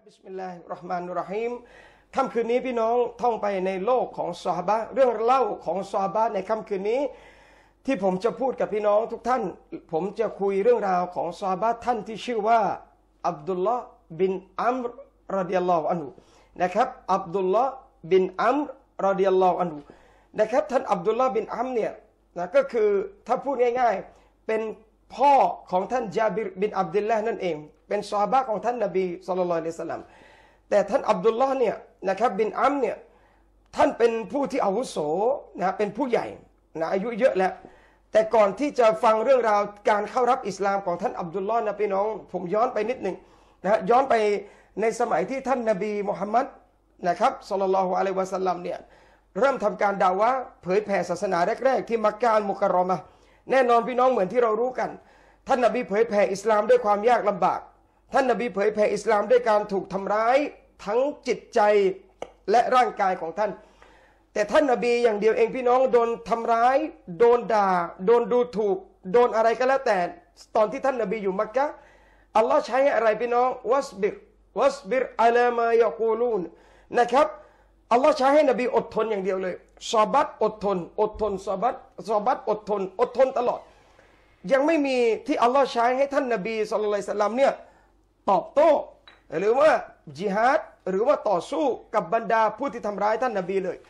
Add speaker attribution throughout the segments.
Speaker 1: บิสมิลลาฮิรเราะห์มานิรเราะฮีมค่ำคืนนี้พี่น้องท่องไปในโลกของซอฮาบะห์เรื่องเล่าของซอฮาบะห์ในค่ำคืนนี้ที่ผมจะพูดกับพี่น้องทุกท่านผมจะคุยเรื่องราวของซอฮาบะห์ท่านที่ชื่อว่าอับดุลลอฮ์บินอัมรรอฎิยัลลอฮุอันฮุนะครับอับดุลลอฮ์บินอัมรรอฎิยัลลอฮุอันฮุนะครับท่านอับดุลลอฮ์บินอัมรเนี่ยนะก็คือถ้าพูดง่ายๆเป็นพ่อของท่านญาบิรบินอับดุลลาห์นั่นเองเป็นซอฮาบะห์ของท่านนบีศ็อลลัลลอฮุอะลัยฮิวะซัลลัมแต่ท่านอับดุลลอฮ์เนี่ยนะครับบินอัมเนี่ยท่านเป็นผู้ที่อาวุโสนะเป็นผู้ใหญ่นะอายุเยอะแล้วแต่ก่อนที่จะฟังเรื่องราวการเข้ารับอิสลามของท่านอับดุลลอฮ์นะพี่น้องผมย้อนไปนิดหนึ่งนะย้อนไปในสมัยที่ท่านนบีมุฮัมมัดนะครับศ็อลลัลลอฮุอะลัยฮิวะซัลลัมเนี่ยเริ่มทำการดาวะห์เผยแผ่ศาสนาแรกๆที่มักกะฮ์มุกัรรอมะห์แน่นอนพี่น้องเหมือนที่เรารู้กันท่านนบีเผยแผ่อิสลามด้วยความยากลำบากท่านนบีเผยแผ่อิสลามด้วยการถูกทำร้ายทั้งจิตใจและร่างกายของท่านแต่ท่านนบีอย่างเดียวเองพี่น้องโดนทำร้ายโดนด่าโดนดูถูกโดนอะไรก็แล้วแต่ตอนที่ท่านนบีอยู่มักกะฮ์อัลลอฮ์ใช้ให้อะไรพี่น้องวัสบิรอะลามายะกูลูนนะครับอัลลอฮ์ใช้ให้นบีอดทนอย่างเดียวเลยซอบัตอดทนซอบัตอดทนตลอดยังไม่มีที่อัลลอฮ์ใช้ให้ท่านนบีศ็อลลัลลอฮุอะลัยฮิวะซัลลัมเนี่ยตอบโต้หรือว่าญิฮาดหรือว่าต่อสู้กับบรรดาผู้ที่ทำร้ายท่านนบีเลย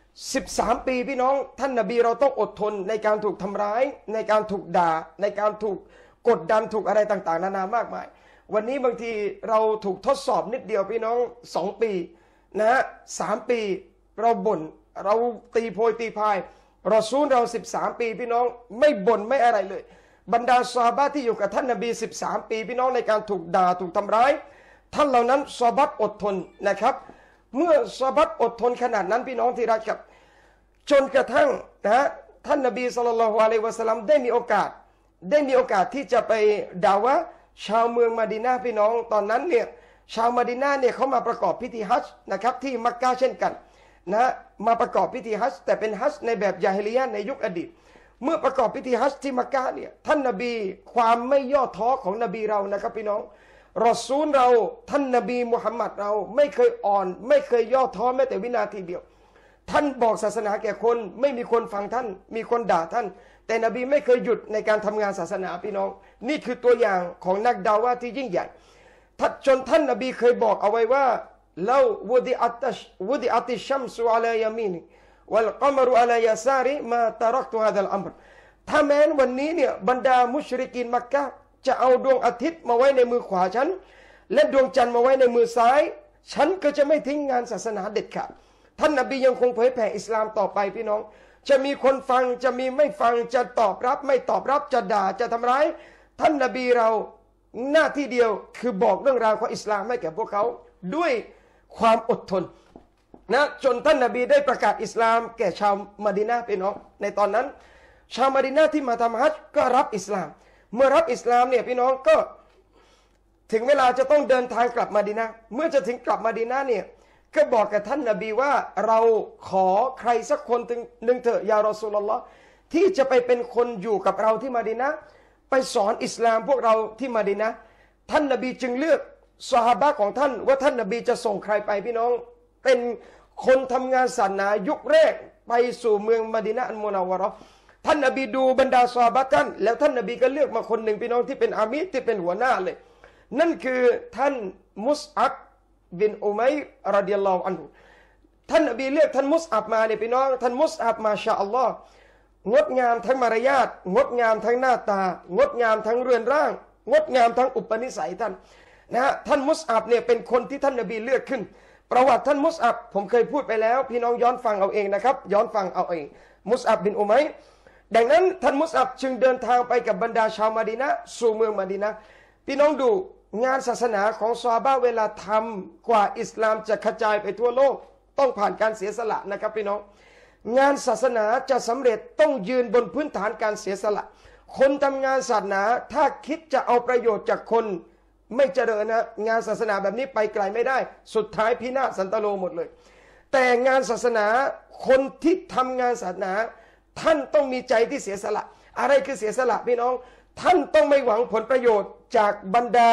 Speaker 1: 13 ปีพี่น้องท่านนบีเราต้องอดทนในการถูกทำร้ายในการถูกด่าในการถูกกดดันถูกอะไรต่างๆนานามากมายวันนี้บางทีเราถูกทดสอบนิดเดียวพี่น้อง2 ปีนะฮะ3 ปีเราบ่นเราตีโพยตีพายรอซูลเรา13 ปีพี่น้องไม่บ่นไม่อะไรเลยบรรดาซอฮาบะห์ที่อยู่กับท่านนบี13 ปีพี่น้องในการถูกด่าถูกทำร้ายท่านเหล่านั้นซอบัตอดทนนะครับเมื่อซอบัตอดทนขนาดนั้นพี่น้องที่รักครับจนกระทั่งนะท่านนบีศ็อลลัลลอฮุอะลัยฮิวะซัลลัมได้มีโอกาสที่จะไปด่าวะห์ชาวเมืองมะดีนะห์พี่น้องตอนนั้นเนี่ยชาวมะดีนะห์เนี่ยเขามาประกอบพิธีฮัจญ์นะครับที่มักกะฮ์เช่นกันนะมาประกอบพิธีฮัจญ์แต่เป็นฮัจญ์ในแบบญาฮิลิยะห์ในยุคอดีตเมื่อประกอบพิธีฮัจญ์ที่มักกะฮ์เนี่ยท่านนบีความไม่ย่อท้อของนบีเรานะครับพี่น้องรอซูลเราท่านนบีมุฮัมมัดเราไม่เคยอ่อนไม่เคยย่อท้อแม้แต่วินาทีเดียวท่านบอกศาสนาแก่คนไม่มีคนฟังท่านมีคนด่าท่านแต่นบีไม่เคยหยุดในการทำงานศาสนาพี่น้องนี่คือตัวอย่างของนักดาวะห์ที่ยิ่งใหญ่จนท่านนบีเคยบอกเอาไว้ว่าลาวุดิอัติชัมซุอะลายามีนวัลกอมรุอะลายาซาริมาตะรักตุฮาซัลอัมรถ้าแม้นวันนี้เนี่ยบรรดามุชริกีนมักกะฮ์จะเอาดวงอาทิตย์มาไว้ในมือขวาฉันและดวงจันทร์มาไว้ในมือซ้ายฉันก็จะไม่ทิ้งงานศาสนาเด็ดขาดท่านนบียังคงเผยแผ่อิสลามต่อไปพี่น้องจะมีคนฟังจะมีไม่ฟังจะตอบรับไม่ตอบรับจะด่าจะทำร้ายท่านนบีเราหน้าที่เดียวคือบอกเรื่องราวของอิสลามให้แก่พวกเขาด้วยความอดทนนะจนท่านนบีได้ประกาศอิสลามแก่ชาวมะดีนะห์พี่น้องในตอนนั้นชาวมะดีนะห์ที่มาทำฮัจญ์ก็รับอิสลามเมื่อรับอิสลามเนี่ยพี่น้องก็ถึงเวลาจะต้องเดินทางกลับมะดีนะห์เมื่อจะถึงกลับมะดีนะห์เนี่ยก็บอกกับท่านนบีว่าเราขอใครสักคนหนึ่งเถอะยารอซูลุลลอฮ์ที่จะไปเป็นคนอยู่กับเราที่มะดีนะห์ไปสอนอิสลามพวกเราที่มะดีนะห์ท่านนบีจึงเลือกซอฮาบะห์ของท่านว่าท่านนบีจะส่งใครไปพี่น้องเป็นคนทำงานศาสนายุคแรกไปสู่เมืองมะดีนะห์อันมุนัววะเราะห์ท่านนบีดูบรรดาซอฮาบะห์ท่านแล้วท่านนบีก็เลือกมาคนหนึ่งพี่น้องที่เป็นอามีรที่เป็นหัวหน้าเลยนั่นคือท่านมุสอับบินอุมัยรรอฎิยัลลอฮุอันฮุท่านนบีเลือกท่านมุสอับมาเนี่ยพี่น้องท่านมุสอับมาชาอัลลอฮ์งดงามทั้งมารยาทงดงามทั้งหน้าตางดงามทั้งเรือนร่างงดงามทั้งอุปนิสัยท่านนะฮะท่านมุสอับเนี่ยเป็นคนที่ท่านนบีเลือกขึ้นประวัติท่านมุสอับผมเคยพูดไปแล้วพี่น้องย้อนฟังเอาเองนะครับย้อนฟังเอาเองมุสอับบินอุมัยรดังนั้นท่านมุสอับจึงเดินทางไปกับบรรดาชาวมะดีนะห์สู่เมืองมะดีนะห์พี่น้องดูงานศาสนาของซอฮาบะห์เวลาทำกว่าอิสลามจะกระจายไปทั่วโลกต้องผ่านการเสียสละนะครับพี่น้องงานศาสนาจะสำเร็จต้องยืนบนพื้นฐานการเสียสละคนทำงานศาสนาถ้าคิดจะเอาประโยชน์จากคนไม่เจริญนะงานศาสนาแบบนี้ไปไกลไม่ได้สุดท้ายพินาศสันตโลหมดเลยแต่งานศาสนาคนที่ทำงานศาสนาท่านต้องมีใจที่เสียสละอะไรคือเสียสละพี่น้องท่านต้องไม่หวังผลประโยชน์จากบรรดา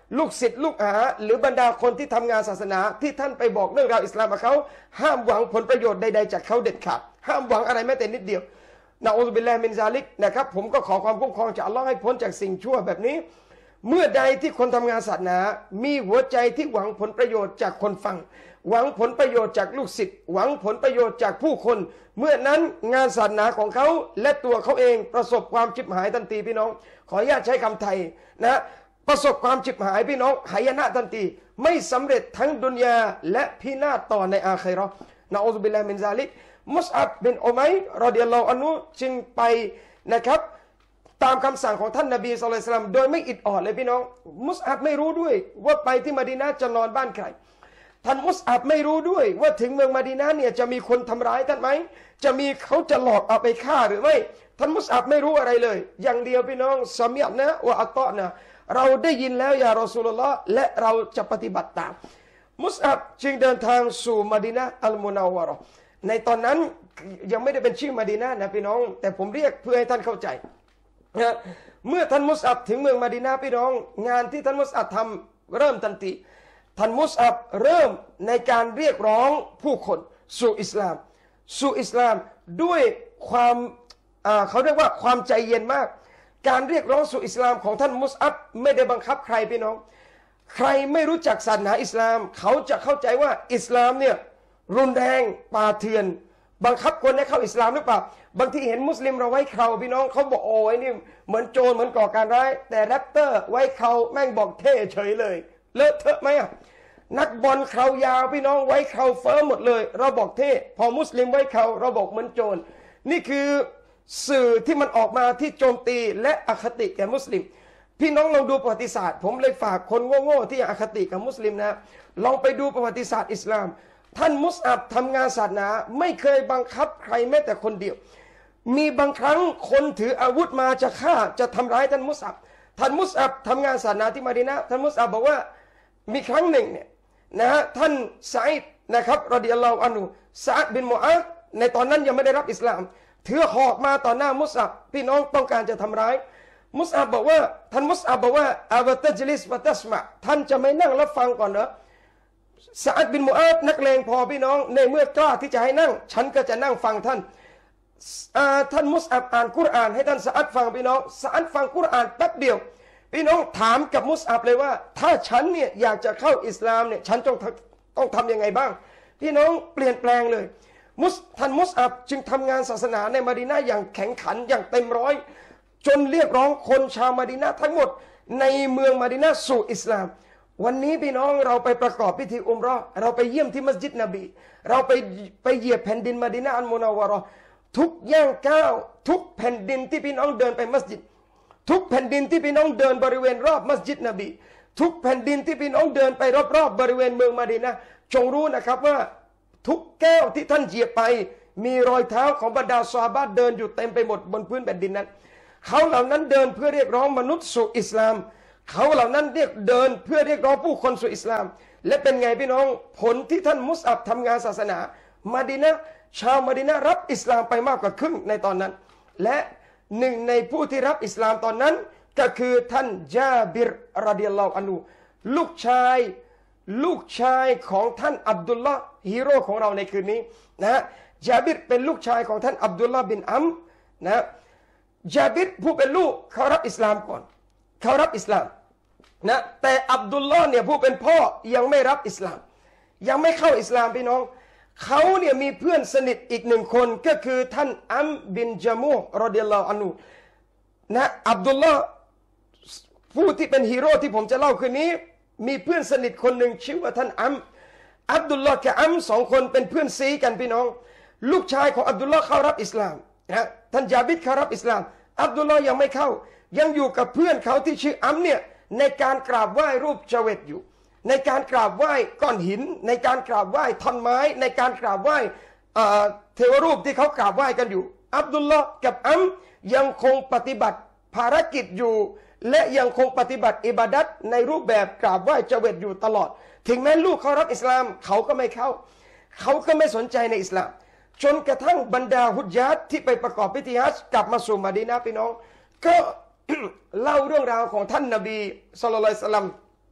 Speaker 1: ลูกศิษย์ลูกหาหรือบรรดาคนที่ทำงานศาสนาที่ท่านไปบอกเรื่องราวอิสลามกับเขาห้ามหวังผลประโยชน์ใดๆจากเขาเด็ดขาดห้ามหวังอะไรแม้แต่นิดเดียวนะอูซุบิลลาฮิมินซาลิกนะครับผมก็ขอความคุ้มครองจากอัลลอฮ์ให้พ้นจากสิ่งชั่วแบบนี้เมื่อใดที่คนทำงานศาสนามีหัวใจที่หวังผลประโยชน์จากคนฟังหวังผลประโยชน์จากลูกศิษย์หวังผลประโยชน์จากผู้คนเมื่อนั้นงานศาสนาของเขาและตัวเขาเองประสบความชิบหายทันทีพี่น้องขออนุญาตใช้คำไทยนะประสบความชิบหายพี่น้องหายนะทันทีไม่สำเร็จทั้งดุนยาและพินาศต่อในอาคิเราะห์นะอูซุบิลลาฮิมินซาลิกมุสอับบินอุมัยรรอฎิยัลลอฮุอันฮุจึงไปนะครับตามคำสั่งของท่านนบีศ็อลลัลลอฮุอะลัยฮิวะซัลลัมโดยไม่อิดออดเลยพี่น้องมุสอับไม่รู้ด้วยว่าไปที่มะดีนะห์จะนอนบ้านใครท่านมุสอับไม่รู้ด้วยว่าถึงเมืองมะดีนะห์เนี่ยจะมีคนทำร้ายท่านไหมจะมีเขาจะหลอกเอาไปฆ่าหรือไม่ท่านมุสอับไม่รู้อะไรเลยอย่างเดียวพี่น้องซะมีอะนะวะอัตอนะเราได้ยินแล้วยารอซูลุลลอฮ์และเราจะปฏิบัติตามมุสอับจึงเดินทางสู่มะดีนะห์อัลมุนัววะเราะห์ในตอนนั้นยังไม่ได้เป็นชื่อมะดีนะห์นะพี่น้องแต่ผมเรียกเพื่อให้ท่านเข้าใจนะเมื่อท่านมุสอับถึงเมืองมะดีนะห์พี่น้องงานที่ท่านมุสอับทำเริ่มทันทีท่านมุสอับเริ่มในการเรียกร้องผู้คนสู่อิสลามด้วยความเขาเรียกว่าความใจเย็นมากการเรียกร้องสู่อิสลามของท่านมุสอับไม่ได้บังคับใครพี่น้องใครไม่รู้จักศาสนาอิสลามเขาจะเข้าใจว่าอิสลามเนี่ยรุนแรงป่าเถื่อนบังคับคนให้เข้าอิสลามหรือเปล่าบางทีเห็นมุสลิมเราไว้เคราพี่น้องเขาบอกโอ้ยนี่เหมือนโจรเหมือนก่อการร้ายแต่แรปเตอร์ไว้เคราแม่งบอกเท่เฉยเลยเลอะเทอะไหมอ่ะนักบอลเครายาวพี่น้องไว้เคราเฟิร์มหมดเลยเราบอกเท่พอมุสลิมไว้เคราเราบอกเหมือนโจรนี่คือสื่อที่มันออกมาที่โจมตีและอคติแก่มุสลิมพี่น้องลองดูประวัติศาสตร์ผมเลยฝากคนโง่ๆที่อคติกับมุสลิมนะลองไปดูประวัติศาสตร์อิสลามท่านมุสอับทำงานศาสนาไม่เคยบังคับใครแม้แต่คนเดียวมีบางครั้งคนถืออาวุธมาจะฆ่าจะทำร้ายท่านมุสอับทำงานศาสนาที่มะดีนะห์ท่านมุสอับบอกว่ามีครั้งหนึ่งเนี่ยนะฮะท่านซะอิดนะครับรอฎิยัลลอฮุอันฮุซะอ์ดบินมุอาซในตอนนั้นยังไม่ได้รับอิสลามถือหอกมาต่อหน้ามุสอับพี่น้องต้องการจะทำร้ายมุสอับบอกว่าท่านมุสอับบอกว่าอาบะตัจลิสวะตัสมะท่านจะไม่นั่งรับฟังก่อนเหรอซะอ์ดบินมุอาซนักเลงพอพี่น้องในเมื่อกล้าที่จะให้นั่งฉันก็จะนั่งฟังท่านท่านมุสอับอ่านกุรอานให้ท่านซะอ์ดฟังพี่น้องซะอ์ดฟังกุรอานแป๊บเดียวพี่น้องถามกับมุสอับเลยว่าถ้าฉันเนี่ยอยากจะเข้าอิสลามเนี่ยฉันต้องทำยังไงบ้างพี่น้องเปลี่ยนแปลงเลยท่านมุสอับจึงทำงานศาสนาในมะดีนะห์อย่างแข็งขันอย่างเต็มร้อยจนเรียกร้องคนชาวมะดีนะห์ทั้งหมดในเมืองมะดีนะห์สู่อิสลามวันนี้พี่น้องเราไปประกอบพิธีอุมเราะห์เราไปเยี่ยมที่มัสยิดนบีเราไปเหยียบแผ่นดินมะดีนะห์อัลมุนัววะเราะห์ทุกย่างก้าวทุกแผ่นดินที่พี่น้องเดินไปมัสยิดทุกแผ่นดินที่พี่น้องเดินบริเวณรอบมัสยิดนบีทุกแผ่นดินที่พี่น้องเดินไปรอบๆบริเวณเมืองมะดีนะห์จงรู้นะครับว่าทุกแก้วที่ท่านเหยียบไปมีรอยเท้าของบรรดาซอฮาบะห์เดินอยู่เต็มไปหมดบนพื้นแผ่นดินนั้นเขาเหล่านั้นเดินเพื่อเรียกร้องมนุษย์สู่อิสลามเขาเหล่านั้นเดินเพื่อเรียกร้องผู้คนสู่อิสลามและเป็นไงพี่น้องผลที่ท่านมุสอับทำงานศาสนามะดีนะห์ชาวมะดีนะห์รับอิสลามไปมากกว่าครึ่งในตอนนั้นและหนึ่งในผู้ที่รับอิสลามตอนนั้นก็คือท่านญาบิรรอฎิยัลลอฮุอันฮุลูกชายของท่านอับดุลลาห์ฮีโร่ของเราในคืนนี้นะญาบิรเป็นลูกชายของท่านอับดุลลาห์บินอัมนะญาบิรผู้เป็นลูกเขารับอิสลามก่อนเขารับอิสลามนะแต่อับดุลลาห์เนี่ยผู้เป็นพ่อยังไม่รับอิสลามยังไม่เข้าอิสลามพี่น้องเขาเนี่ยมีเพื่อนสนิทอีกหนึ่งคนก็คือท่านอัมบินจามูรอฎิยัลลอฮุอันฮุนะอับดุลลาห์ผู้ที่เป็นฮีโร่ที่ผมจะเล่าคืนนี้มีเพื่อนสนิทคนหนึ่งชื่อว่าท่านอับดุลลาห์กับอัมสองคนเป็นเพื่อนซีกันพี่น้องลูกชายของอับดุลลาห์เข้ารับอิสลามนะท่านญาบิรเข้ารับอิสลามอับดุลลาห์ยังไม่เข้ายังอยู่กับเพื่อนเขาที่ชื่ออัมเนี่ยในการกราบไหว้รูปเจเวตอยู่ในการกราบไหว้ก้อนหินในการกราบไหว้ท่อนไม้ในการกราบไหว้เทวรูปที่เขากราบไหว้กันอยู่อับดุลลาห์กับอัมยังคงปฏิบัติภารกิจอยู่และยังคงปฏิบัติอิบาดัตในรูปแบบกราบไหว้เจเวตอยู่ตลอดถึงแม้ลูกเขารับอิสลามเขาก็ไม่เข้าเขาก็ไม่สนใจในอิสลามจนกระทั่งบรรดาฮุญญาตที่ไปประกอบพิธีฮัจญ์กลับมาสู่มะดีนะห์พี่น้องก็ เล่าเรื่องราวของท่านนบีศ็อลลัลลอฮุอะลัยฮิวะซัลลัม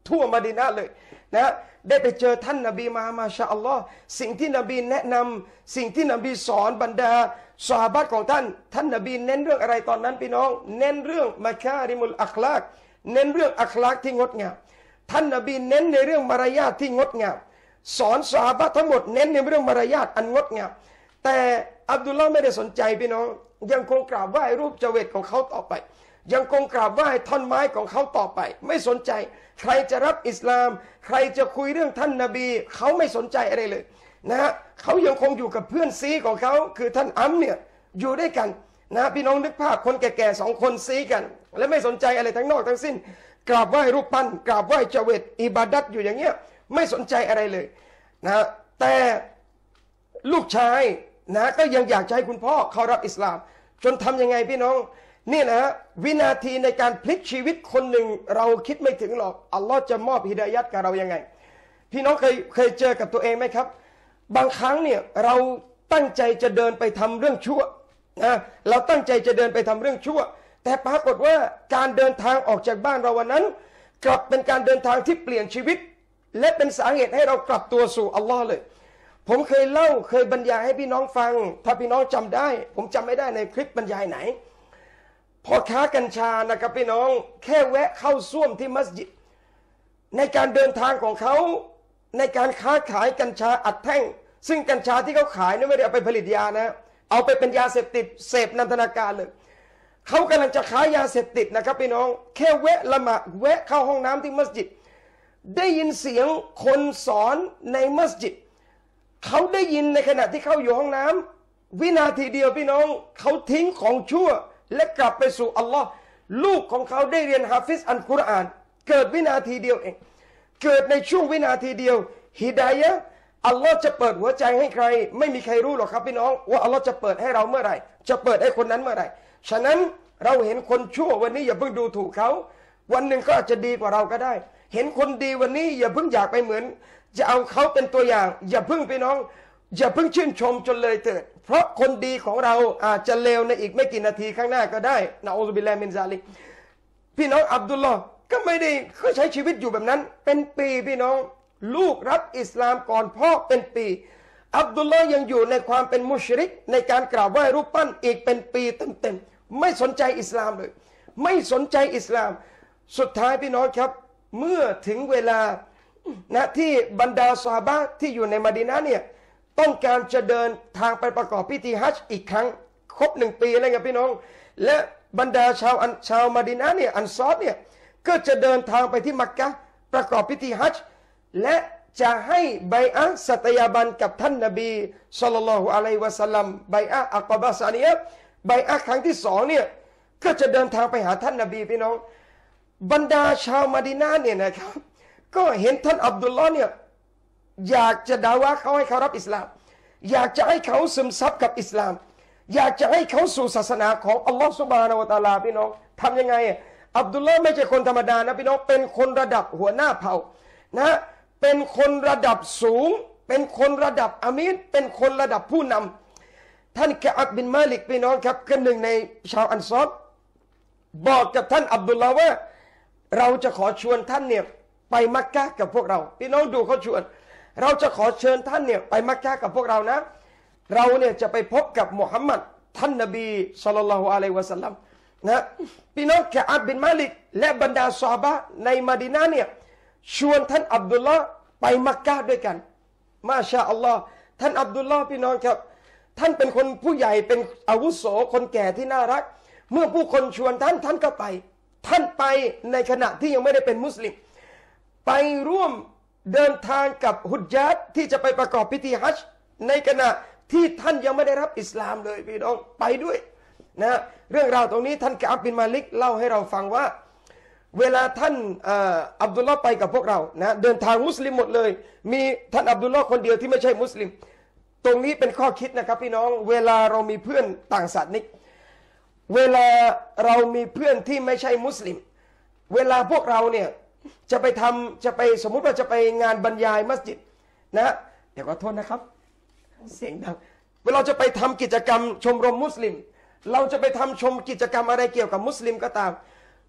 Speaker 1: ทั่วมะดีนะห์เลยนะได้ไปเจอท่านนบีมาชาอัลลอฮ์สิ่งที่นบีแนะนำสิ่งที่นบีสอนบรรดาซอฮาบะห์ของท่านนบีเน้นเรื่องอะไรตอนนั้นพี่น้องเน้นเรื่องมะคาริมุลอัคลากเน้นเรื่องอัคลากที่งดงามท่านนบีเน้นในเรื่องมารยาทที่งดงามสอนซอฮาบะห์ทั้งหมดเน้นในเรื่องมารยาทอันงดงามแต่อับดุลลาห์ไม่ได้สนใจพี่น้องยังคงกราบไหว้รูปเจเวตของเขาต่อไปยังคงกราบไหว้ท่อนไม้ของเขาต่อไปไม่สนใจใครจะรับอิสลามใครจะคุยเรื่องท่านนบีเขาไม่สนใจอะไรเลยนะฮะเขายังคงอยู่กับเพื่อนซีของเขาคือท่านอัมเนี่ยอยู่ด้วยกันนะพี่น้องนึกภาพคนแก่ๆสองคนซีกันและไม่สนใจอะไรทั้งนอกทั้งสิ้นกราบไหว้รูปปั้นกราบไหว้เจเวตอิบาดัตอยู่อย่างเงี้ยไม่สนใจอะไรเลยนะแต่ลูกชายนะก็ยังอยากจะให้คุณพ่อเขารับอิสลามจนทำยังไงพี่น้องนี่นะวินาทีในการพลิกชีวิตคนหนึ่งเราคิดไม่ถึงหรอกอัลลอฮ์จะมอบฮิดายัดกับเรายังไงพี่น้องเคยเจอกับตัวเองไหมครับบางครั้งเนี่ยเราตั้งใจจะเดินไปทำเรื่องชั่วนะเราตั้งใจจะเดินไปทำเรื่องชั่วแต่ปรากฏว่าการเดินทางออกจากบ้านเราวันนั้นกลับเป็นการเดินทางที่เปลี่ยนชีวิตและเป็นสาเหตุให้เรากลับตัวสู่อัลลอฮ์เลยผมเคยบรรยายให้พี่น้องฟังถ้าพี่น้องจำได้ผมจำไม่ได้ในคลิปบรรยายไหนพ่อค้ากัญชานะครับพี่น้องแค่แวะเข้าส้วมที่มัสยิดในการเดินทางของเขาในการค้าขายกัญชาอัดแท่งซึ่งกัญชาที่เขาขายนี่ไม่ได้เอาไปผลิตยานะเอาไปเป็นยาเสพติดเสพนันทนาการเลยเขากำลังจะขายยาเสพติดนะครับพี่น้องแค่แวะละหมาดแวะเข้าห้องน้ำที่มัสยิดได้ยินเสียงคนสอนในมัสยิดเขาได้ยินในขณะที่เขาอยู่ห้องน้ำวินาทีเดียวพี่น้องเขาทิ้งของชั่วและกลับไปสู่อัลลอฮ์ลูกของเขาได้เรียนฮาฟิซอัลกุรอานเกิดวินาทีเดียวเองเกิดในช่วงวินาทีเดียวฮิดายะห์อัลลอฮ์จะเปิดหัวใจให้ใครไม่มีใครรู้หรอกครับพี่น้องว่าอัลลอฮ์จะเปิดให้เราเมื่อไหร่จะเปิดให้คนนั้นเมื่อไหร่ฉะนั้นเราเห็นคนชั่ววันนี้อย่าเพิ่งดูถูกเขาวันหนึ่งก็อาจจะดีกว่าเราก็ได้เห็นคนดีวันนี้อย่าเพิ่งอยากไปเหมือนจะเอาเขาเป็นตัวอย่างอย่าเพิ่งพี่น้องอย่าเพิ่งชื่นชมจนเลยเถิดเพราะคนดีของเราอาจจะเลวในอีกไม่กี่นาทีข้างหน้าก็ได้นะอูซุบิลลาฮิมินซาลิกพี่น้องอับดุลลอฮ์ก็ไม่ได้เขาใช้ชีวิตอยู่แบบนั้นเป็นปีพี่น้องลูกรับอิสลามก่อนพ่อเป็นปีอับดุลลอฮ์ยังอยู่ในความเป็นมุชริกในการกราบไหว้รูปปั้นอีกเป็นปีเต็มๆไม่สนใจอิสลามเลยไม่สนใจอิสลามสุดท้ายพี่น้องครับเมื่อถึงเวลานะที่บรรดาซอฮาบะห์ที่อยู่ในมะดีนะห์เนี่ยต้องการจะเดินทางไปประกอบพิธีฮัจญ์อีกครั้งครบ1 ปีอะไรเงี้ยพี่น้องและบรรดาชาวมะดีนะห์เนี่ยอันซอรเนี่ยก็จะเดินทางไปที่มักกะฮ์ประกอบพิธีฮัจญ์และจะให้ไบอะห์สัตยาบันกับท่านนบีศ็อลลัลลอฮุอะลัยฮิวะซัลลัมไบอะห์อักบะฮ์ซานียะห์ไบอะห์ครั้งที่2เนี่ยก็จะเดินทางไปหาท่านนบีพี่น้องบรรดาชาวมะดีนะห์เนี่ยนะครับก็เห็นท่านอับดุลลอฮ์เนี่ยอยากจะด่าว่าเขาให้เขารับอิสลามอยากจะให้เขาซึมซับกับอิสลามอยากจะให้เขาสู่ศาสนาของอัลลอฮ์ซุบฮานะฮูวะตะอาลาพี่น้องทำยังไงอับดุลลอฮ์ไม่ใช่คนธรรมดานะพี่น้องเป็นคนระดับหัวหน้าเผ่านะเป็นคนระดับสูงเป็นคนระดับอามีรเป็นคนระดับผู้นำท่านกะอับบินมาลิกพี่น้องครับคนหนึ่งในชาวอันซอรบอกกับท่านอับดุลลอฮ์ว่าเราจะขอชวนท่านเนี่ยไปมักกะฮ์กับพวกเราพี่น้องดูเขาชวนเราจะขอเชิญท่านเนี่ยไปมักกะฮ์กับพวกเรานะเราเนี่ยจะไปพบกับมุฮัมมัดท่านนบีศ็อลลัลลอฮุอะลัยฮิวะซัลลัมนะพี่น้องกะอับบินมาลิกและบรรดาซอฮาบะห์ในมะดีนะห์เนี่ยชวนท่านอับดุลลอฮ์ไปมักกะฮ์ด้วยกันมาชาอัลลอฮ์ท่านอับดุลลอฮ์พี่น้องครับท่านเป็นคนผู้ใหญ่เป็นอาวุโสคนแก่ที่น่ารักเมื่อผู้คนชวนท่านก็ไปท่านไปในขณะที่ยังไม่ได้เป็นมุสลิมไปร่วมเดินทางกับฮุจญาตที่จะไปประกอบพิธีฮัจญ์ในขณะที่ท่านยังไม่ได้รับอิสลามเลยพี่น้องไปด้วยนะเรื่องราวตรงนี้ท่านกะอับบินมาลิกเล่าให้เราฟังว่าเวลาท่านอับดุลลอฮ์ไปกับพวกเรานะเดินทางมุสลิมหมดเลยมีท่านอับดุลลอฮ์คนเดียวที่ไม่ใช่มุสลิมตรงนี้เป็นข้อคิดนะครับพี่น้องเวลาเรามีเพื่อนต่างศาสนิกเวลาเรามีเพื่อนที่ไม่ใช่มุสลิมเวลาพวกเราเนี่ยจะไปสมมุติว่าจะไปงานบรรยายมัสยิดนะเดี๋ยวขอโทษนะครับเสียงดังเวลาจะไปทำกิจกรรมชมรมมุสลิมเราจะไปทำกิจกรรมอะไรเกี่ยวกับมุสลิมก็ตาม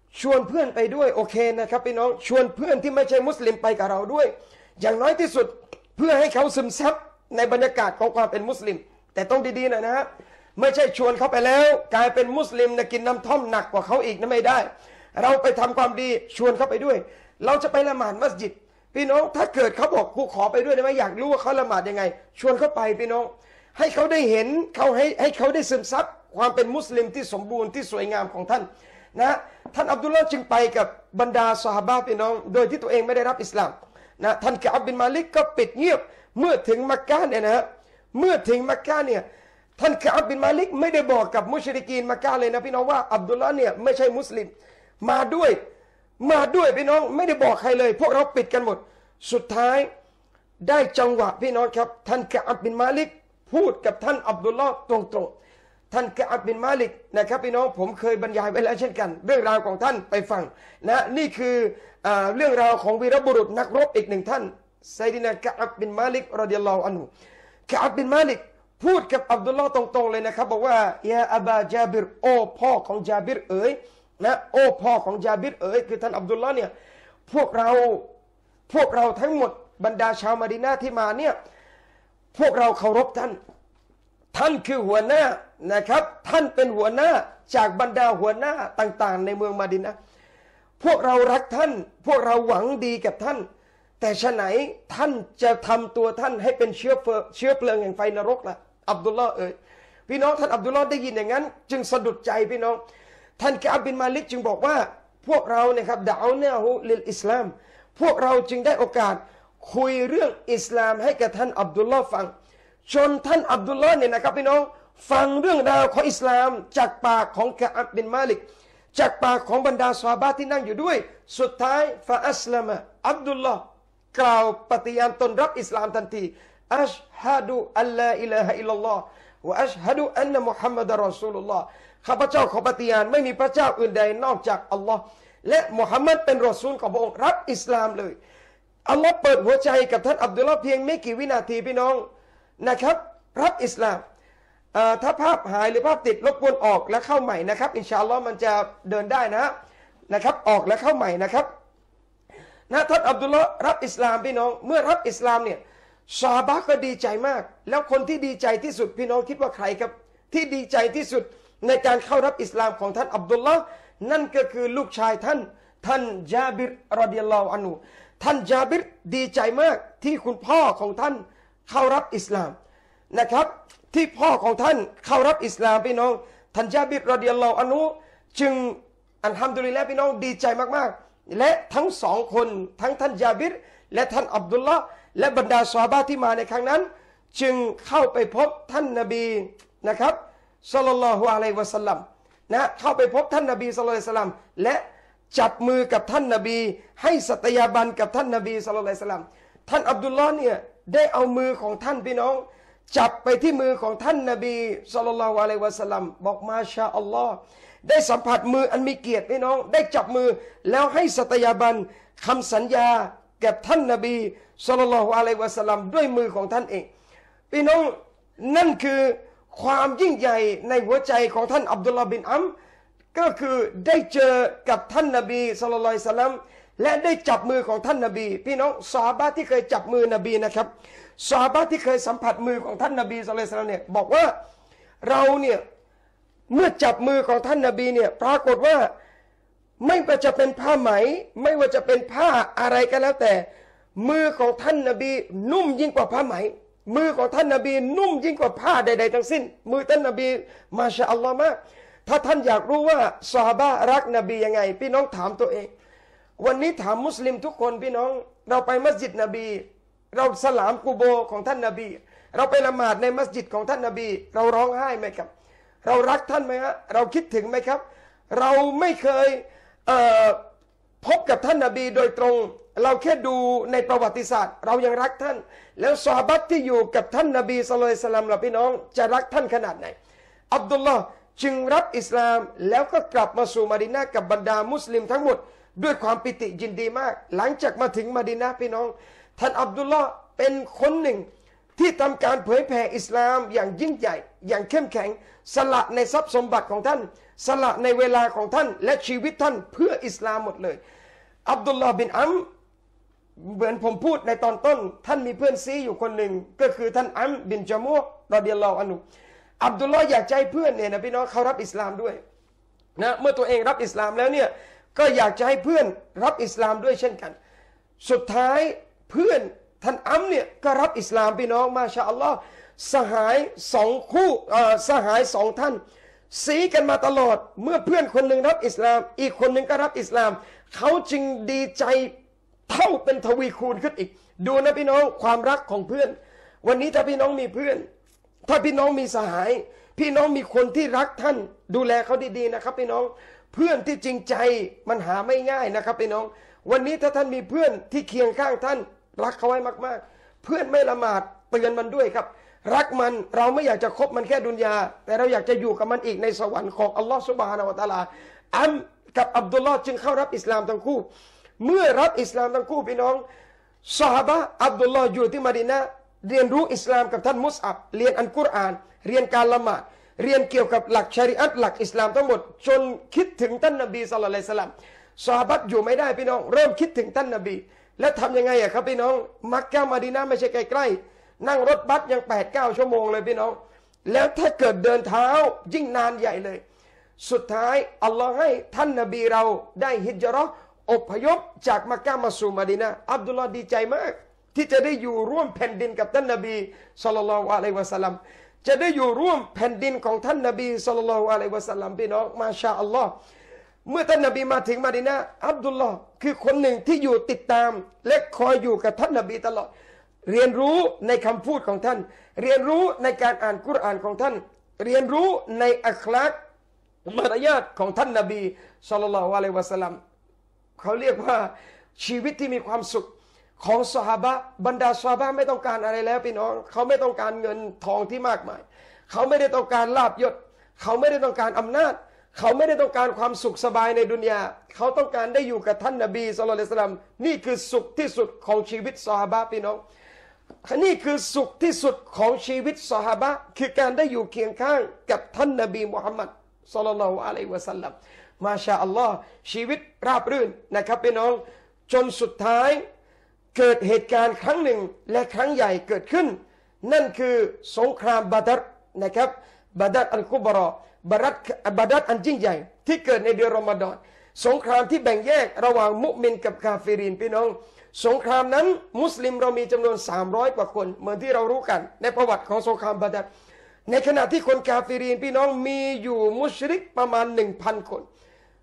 Speaker 1: ชวนเพื่อนไปด้วยโอเคนะครับพี่น้องชวนเพื่อนที่ไม่ใช่มุสลิมไปกับเราด้วยอย่างน้อยที่สุดเพื่อให้เขาซึมซับในบรรยากาศของความเป็นมุสลิมแต่ต้องดีๆหน่อยนะฮะไม่ใช่ชวนเขาไปแล้วกลายเป็นมุสลิมนะกินน้ำท่อมหนักกว่าเขาอีกนะไม่ได้เราไปทำความดีชวนเขาไปด้วยเราจะไปละหมาดมัสยิดพี่น้องถ้าเกิดเขาบอกกูขอไปด้วยได้ไหมอยากรู้ว่าเขาละหมาดยังไงชวนเขาไปพี่น้องให้เขาได้เห็นเขาให้เขาได้ซึมซับความเป็นมุสลิมที่สมบูรณ์ที่สวยงามของท่านนะท่านอับดุลลอฮ์จึงไปกับบรรดาซอฮาบะห์พี่น้องโดยที่ตัวเองไม่ได้รับอิสลามนะท่านกะอับบินมาลิกก็ปิดเงียบเมื่อถึงมักกะเนี่ยนะเมื่อถึงมักกะเนี่ยท่านกะอับบินมาลิกไม่ได้บอกกับมุชริกีนมักกะเลยนะพี่น้องว่าอับดุลลอฮ์เนี่ยไม่ใช่มุสลิมมาด้วยพี่น้องไม่ได้บอกใครเลยพวกเราปิดกันหมดสุดท้ายได้จังหวะพี่น้องครับท่านกะอับบินมาลิกพูดกับท่านอับดุลลอฮ์ตรงๆท่านกะอับบินมาลิกนะครับพี่น้องผมเคยบรรยายไว้แล้วเช่นกันเรื่องราวของท่านไปฟังนะนี่คือเรื่องราวของวีรบุรุษนักรบอีกหนึ่งท่านไซดินะกะอับบินมาลิกรอฎิยัลลอฮุอันฮุกะอับบินมาลิกพูดกับอับดุลลอฮ์ตรงๆเลยนะครับบอกว่ายาอับาจาบิรโอพ่อของจาบิรเอ๋ยนะโอ้พ่อของจาบิรเอ๋ยคือท่านอับดุลลอฮ์เนี่ยพวกเราทั้งหมดบรรดาชาวมะดีนะห์ที่มาเนี่ยพวกเราเคารพท่านคือหัวหน้านะครับท่านเป็นหัวหน้าจากบรรดาหัวหน้าต่างๆในเมืองมะดีนะห์พวกเรารักท่านพวกเราหวังดีกับท่านแต่ฉะไหนท่านจะทำตัวท่านให้เป็นเชื้อเพลิงแห่งไฟนรกล่ะอับดุลลอฮ์เอ๋ยพี่น้องท่านอับดุลลอฮ์ได้ยินอย่างนั้นจึงสะดุดใจพี่น้องท่านกะอับบินมาลิกจึงบอกว่าพวกเราเนี่ยครับดะเอาเนะฮูลิลอิสลามพวกเราจึงได้โอกาสคุยเรื่องอิสลามให้กับท่านอับดุลลอฮ์ฟังจนท่านอับดุลลอฮ์เนี่ยนะครับพี่น้องฟังเรื่องราวของอิสลามจากปากของกะอับบินมาลิกจากปากของบรรดาซอฮาบะห์ที่นั่งอยู่ด้วยสุดท้ายฟาอัสลามะอับดุลลอฮ์กล่าวปฏิญาณตนรับอิสลามทันทีอัชฮะดุอัลลาอิลาฮะอิลลัลลอฮ์วะอัชฮะดุอันนะมุฮัมมัดรอซูลุลลอฮ์ข้าพเจ้าขอปฏิญาณไม่มีพระเจ้าอื่นใดนอกจากอัลลอฮ์และมุฮัมมัดเป็นรอซูลของพระองค์รับอิสลามเลยอัลลอฮ์เปิดหัวใจกับท่านอับดุลลอฮ์เพียงไม่กี่วินาทีพี่น้องนะครับรับอิสลามถ้าภาพหายหรือภาพติดรบกวนออกและเข้าใหม่นะครับอินชาอัลลอฮ์มันจะเดินได้นะครับออกและเข้าใหม่นะครับท่านอับดุลลอฮ์รับอิสลามพี่น้องเมื่อรับอิสลามเนี่ยซอฮาบะห์ก็ดีใจมากแล้วคนที่ดีใจที่สุดพี่น้องคิดว่าใครครับที่ดีใจที่สุดในการเข้ารับอิสลามของท่านอับดุลลอฮ์นั่นก็คือลูกชายท่านจาบิรรอฎิยัลลอฮุอันฮุท่านจาบิรดีใจมากที่คุณพ่อของท่านเข้ารับอิสลามนะครับที่พ่อของท่านเข้ารับอิสลามพี่น้องท่านจาบิรรอฎิยัลลอฮุอันฮุจึงอัลฮัมดุลิลละห์พี่น้องดีใจมากๆและทั้งสองคนทั้งท่านจาบิรและท่านอับดุลลอฮ์และบรรดาซอฮาบะห์ที่มาในครั้งนั้นจึงเข้าไปพบท่านนบีนะครับศ็อลลัลลอฮุอะลัยฮิวะซัลลัมเข้าไปพบท่านนบีศ็อลลัลลอฮุอะลัยฮิวะซัลลัมและจับมือกับท่านนบีให้สัตยาบันกับท่านนบีศ็อลลัลลอฮุอะลัยฮิวะซัลลัมท่านอับดุลลอฮ์เนี่ยได้เอามือของท่านพี่น้องจับไปที่มือของท่านนบีศ็อลลัลลอฮุอะลัยฮิวะซัลลัมบอกมาชาอัลลอฮ์ได้สัมผัสมืออันมีเกียรติพี่น้องได้จับมือแล้วให้สัตยาบันคำสัญญาแก่ท่านนบีศ็อลลัลลอฮุอะลัยฮิวะซัลลัมด้วยมือของท่านเองพี่น้องนั่นคือความยิ่งใหญ่ในหัวใจของท่านอับดุลลอฮ์บินอัมก็คือได้เจอกับท่านนบีศ็อลลัลลอฮุอะลัยฮิวะซัลลัมและได้จับมือของท่านนบีพี่น้องซอฮาบะห์ที่เคยจับมือนบีนะครับซอฮาบะห์ที่เคยสัมผัสมือของท่านนบีศ็อลลัลลอฮุอะลัยฮิวะซัลลัมเนี่ยบอกว่าเราเนี่ยเมื่อจับมือของท่านนบีเนี่ยปรากฏว่าไม่ว่าจะเป็นผ้าไหมไม่ว่าจะเป็นผ้าอะไรก็แล้วแต่มือของท่านนบีนุ่มยิ่งกว่าผ้าไหมมือของท่านนบีนุ่มยิ่งกว่าผ้าใดๆทั้งสิ้นมือท่านนบีมาชาอัลลอฮ์มากถ้าท่านอยากรู้ว่าซอฮาบะห์รักนบียังไงพี่น้องถามตัวเองวันนี้ถามมุสลิมทุกคนพี่น้องเราไปมัสยิดนบีเราสลามกุโบของท่านนบีเราไปละหมาดในมัสยิดของท่านนบีเราร้องไห้ไหมครับเรารักท่านไหมฮะเราคิดถึงไหมครับเราไม่เคยพบกับท่านนบีโดยตรงเราแค่ดูในประวัติศาสตร์เรายังรักท่านแล้วซอฮาบะห์ที่อยู่กับท่านนบีศ็อลลัลลอฮุอะลัยฮิวะซัลลัมล่ะพี่น้องจะรักท่านขนาดไหนอับดุลลอฮ์จึงรับอิสลามแล้วก็กลับมาสู่มะดีนะห์กับบรรดามุสลิมทั้งหมดด้วยความปิติยินดีมากหลังจากมาถึงมะดีนะห์พี่น้องท่านอับดุลลอฮ์เป็นคนหนึ่งที่ทำการเผยแผ่อิสลามอย่างยิ่งใหญ่อย่างเข้มแข็งสละในทรัพย์สมบัติของท่านสละในเวลาของท่านและชีวิตท่านเพื่ออิสลามหมดเลยอับดุลลอฮ์บินอัมเหมือนผมพูดในตอนต้นท่านมีเพื่อนซีอยู่คนหนึ่งก็คือท่านอัมบินจามูรอฎิยัลลอฮุอันฮุอับดุลลอฮ์อยากใจเพื่อนเนี่ยนะพี่น้องเขารับอิสลามด้วยนะเมื่อตัวเองรับอิสลามแล้วเนี่ยก็อยากจะให้เพื่อนรับอิสลามด้วยเช่นกันสุดท้ายเพื่อนท่านอัมเนี่ยก็รับอิสลามพี่น้องมาชาอัลลอฮ์สหายสองคู่สหายสองท่านสีกันมาตลอดเมื่อเพื่อนคนหนึ่งรับอิสลามอีกคนหนึ่งก็รับอิสลามเขาจึงดีใจเท่าเป็นทวีคูณขึ้นอีกดูนะพี่น้องความรักของเพื่อนวันนี้ถ้าพี่น้องมีเพื่อนถ้าพี่น้องมีสหายพี่น้องมีคนที่รักท่านดูแลเขาดีๆนะครับพี่น้องเพื่อนที่จริงใจมันหาไม่ง่ายนะครับพี่น้องวันนี้ถ้าท่านมีเพื่อนที่เคียงข้างท่านรักเขาไว้มากๆเพื่อนไม่ละหมาดเตือนมันด้วยครับรักมันเราไม่อยากจะคบมันแค่ดุนยาแต่เราอยากจะอยู่กับมันอีกในสวรรค์ของอัลลอฮฺซุบฮานะฮูวะตะอาลาอัมกับอับดุลลอฮ์จึงเข้ารับอิสลามทั้งคู่เมื่อรับอิสลามทั้งคู่พี่น้องซอฮาบะห์อับดุลลอฮ์อยู่ที่มะดีนะห์เรียนรู้อิสลามกับท่านมุสอับเรียนอัลกุรอานเรียนการละหมาดเรียนเกี่ยวกับหลักชะรีอะห์หลักอิสลามทั้งหมดจนคิดถึงท่านนบีศ็อลลัลลอฮุอะลัยฮิวะซัลลัมซอฮาบะห์อยู่ไม่ได้พี่น้องเริ่มคิดถึงท่านนบีและทำยังไงอะครับพี่น้องมักกะมะดีนะห์ไม่ใช่ใกล้ๆนั่งรถบัสยัง 8-9 ชั่วโมงเลยพี่น้องแล้วถ้าเกิดเดินเท้ายิ่งนานใหญ่เลยสุดท้ายอัลลอฮ์ให้ท่านนบีเราได้ฮิจเราะห์อพยพจากมักกะมาสู่มะดีนะห์อับดุลลอฮ์ดีใจมากที่จะได้อยู่ร่วมแผ่นดินกับท่านนบีศ็อลลัลลอฮุอะลัยฮิวะซัลลัมจะได้อยู่ร่วมแผ่นดินของท่านนบีศ็อลลัลลอฮุอะลัยฮิวะซัลลัมพี่น้องมาชาอัลลอฮ์เมื่อท่านนบีมาถึงมะดีนะห์อับดุลลอฮ์คือคนหนึ่งที่อยู่ติดตามและคอยอยู่กับท่านนบีตลอดเรียนรู้ในคำพูดของท่านเรียนรู้ในการอ่านกุรอานของท่านเรียนรู้ในอัคลากมารยาทของท่านนบีศ็อลลัลลอฮุอะลัยฮิวะซัลลัมเขาเรียกว่าชีวิตที่มีความสุขของซอฮาบะห์บรรดาซอฮาบะห์ไม่ต้องการอะไรแล้วพี่น้องเขาไม่ต้องการเงินทองที่มากมายเขาไม่ได้ต้องการลาภยศเขาไม่ได้ต้องการอำนาจเขาไม่ได้ต้องการความสุขสบายในดุนยาเขาต้องการได้อยู่กับท่านนบีศ็อลลัลลอฮุอะลัยฮิวะซัลลัมนี่คือสุขที่สุดของชีวิตซอฮาบะห์พี่น้องนี่คือสุขที่สุดของชีวิตซอฮาบะห์คือการได้อยู่เคียงข้างกับท่านนบีมุฮัมมัดศ็อลลัลลอฮุอะลัยฮิวะซัลลัมมาชาอัลลอฮ์ชีวิตราบรื่นนะครับพี่น้องจนสุดท้ายเกิดเหตุการณ์ครั้งหนึ่งและครั้งใหญ่เกิดขึ้นนั่นคือสงครามบาดัรนะครับบาดัรอัลกุบรอบาดัรอันยิ่งใหญ่ที่เกิดในเดือนรอมฎอนสงครามที่แบ่งแยกระหว่างมุมินกับกาเฟรินพี่น้องสงครามนั้นมุสลิมเรามีจำนวน300กว่าคนเหมือนที่เรารู้กันในประวัติของสงครามบาดัรในขณะที่คนกาเฟรินพี่น้องมีอยู่มุชริกประมาณ 1,000 คน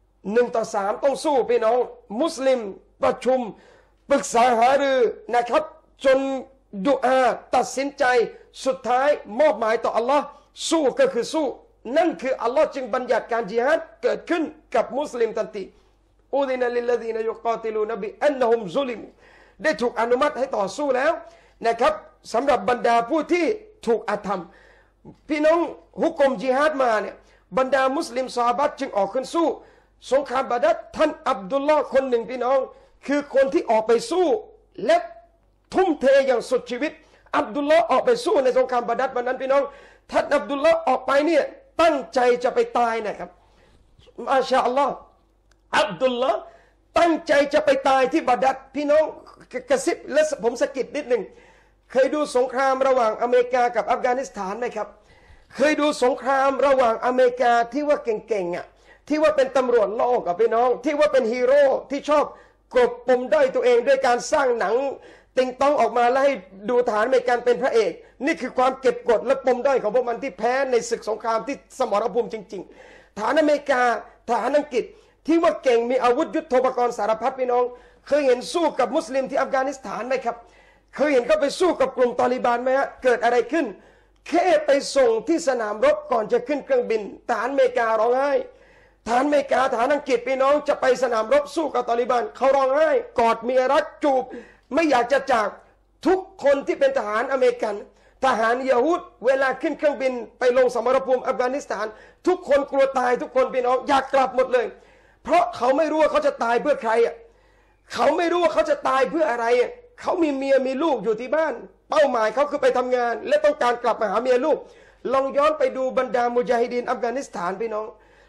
Speaker 1: 1-3ต้องสู้พี่น้องมุสลิมประชุมปรึกษาหารือนะครับจนดุอาตัดสินใจสุดท้ายมอบหมายต่ออัลลอฮ์สู้ก็คือสู้นั่นคืออัลลอฮ์จึงบัญญัติการญิฮาดเกิดขึ้นกับมุสลิมทันทีอูดินะลิลลซีนยุกาติลูนบิอันนะฮุมซุลิมได้ถูกอนุมัติให้ต่อสู้แล้วนะครับสำหรับบรรดาผู้ที่ถูกอาธรรมพี่น้องฮุกมญิฮาดมาเนี่ยบรรดามุสลิมซอฮาบะห์จึงออกขึ้นสู้สงครามบาดัรท่านอับดุลลอฮ์คนหนึ่งพี่น้องคือคนที่ออกไปสู้และทุ่มเทอย่างสุดชีวิตอับดุลลอฮ์ออกไปสู้ในสงครามบาดัรวันนั้นพี่น้องท่านอับดุลลอฮ์ออกไปเนี่ยตั้งใจจะไปตายนะครับมาชาอัลลอฮ์อับดุลลอฮ์ตั้งใจจะไปตายที่บาดัรพี่น้องกระซิบและผมสะกิดนิดหนึ่งเคยดูสงครามระหว่างอเมริกากับอัฟกานิสถานไหมครับเคยดูสงครามระหว่างอเมริกาที่ว่าเก่งๆอ่ะที่ว่าเป็นตำรวจโลกกับพี่น้องที่ว่าเป็นฮีโร่ที่ชอบกลบปมด้อยตัวเองด้วยการสร้างหนังติงต้องออกมาแล้วให้ดูฐานอเมริกันเป็นพระเอกนี่คือความเก็บกดและปมด้อยของพวกมันที่แพ้ในศึกสงครามที่สมรภูมิจริงๆฐานอเมริกาฐานอังกฤษที่ว่าเก่งมีอาวุธยุทโธปกรณ์สารพัดพี่น้องเคยเห็นสู้กับมุสลิมที่อัฟกานิสถานไหมครับเคยเห็นเขาไปสู้กับกลุ่มตอลิบานไหมฮะเกิดอะไรขึ้นแค่ไปส่งที่สนามรบก่อนจะขึ้นเครื่องบินฐานอเมริการ้องไห้ฐานอเมริกาฐานอังกฤษพี่น้องจะไปสนามรบสู้กับตอลิบันเขาร้องไห้กอดเมียรักจูบไม่อยากจะจากทุกคนที่เป็นทหารอเมริกันทหารยะฮูดเวลาขึ้นเครื่องบินไปลงสมรภูมิอัฟกานิสถานทุกคนกลัวตายทุกคนพี่น้องอยากกลับหมดเลยเพราะเขาไม่รู้ว่าเขาจะตายเพื่อใครอ่ะเขาไม่รู้ว่าเขาจะตายเพื่ออะไรอ่ะเขามีเมียมีลูกอยู่ที่บ้านเป้าหมายเขาคือไปทำงานและต้องการกลับมาหาเมียลูกลองย้อนไปดูบรรดามุญาฮิดีนอัฟกานิสถานพี่น้อง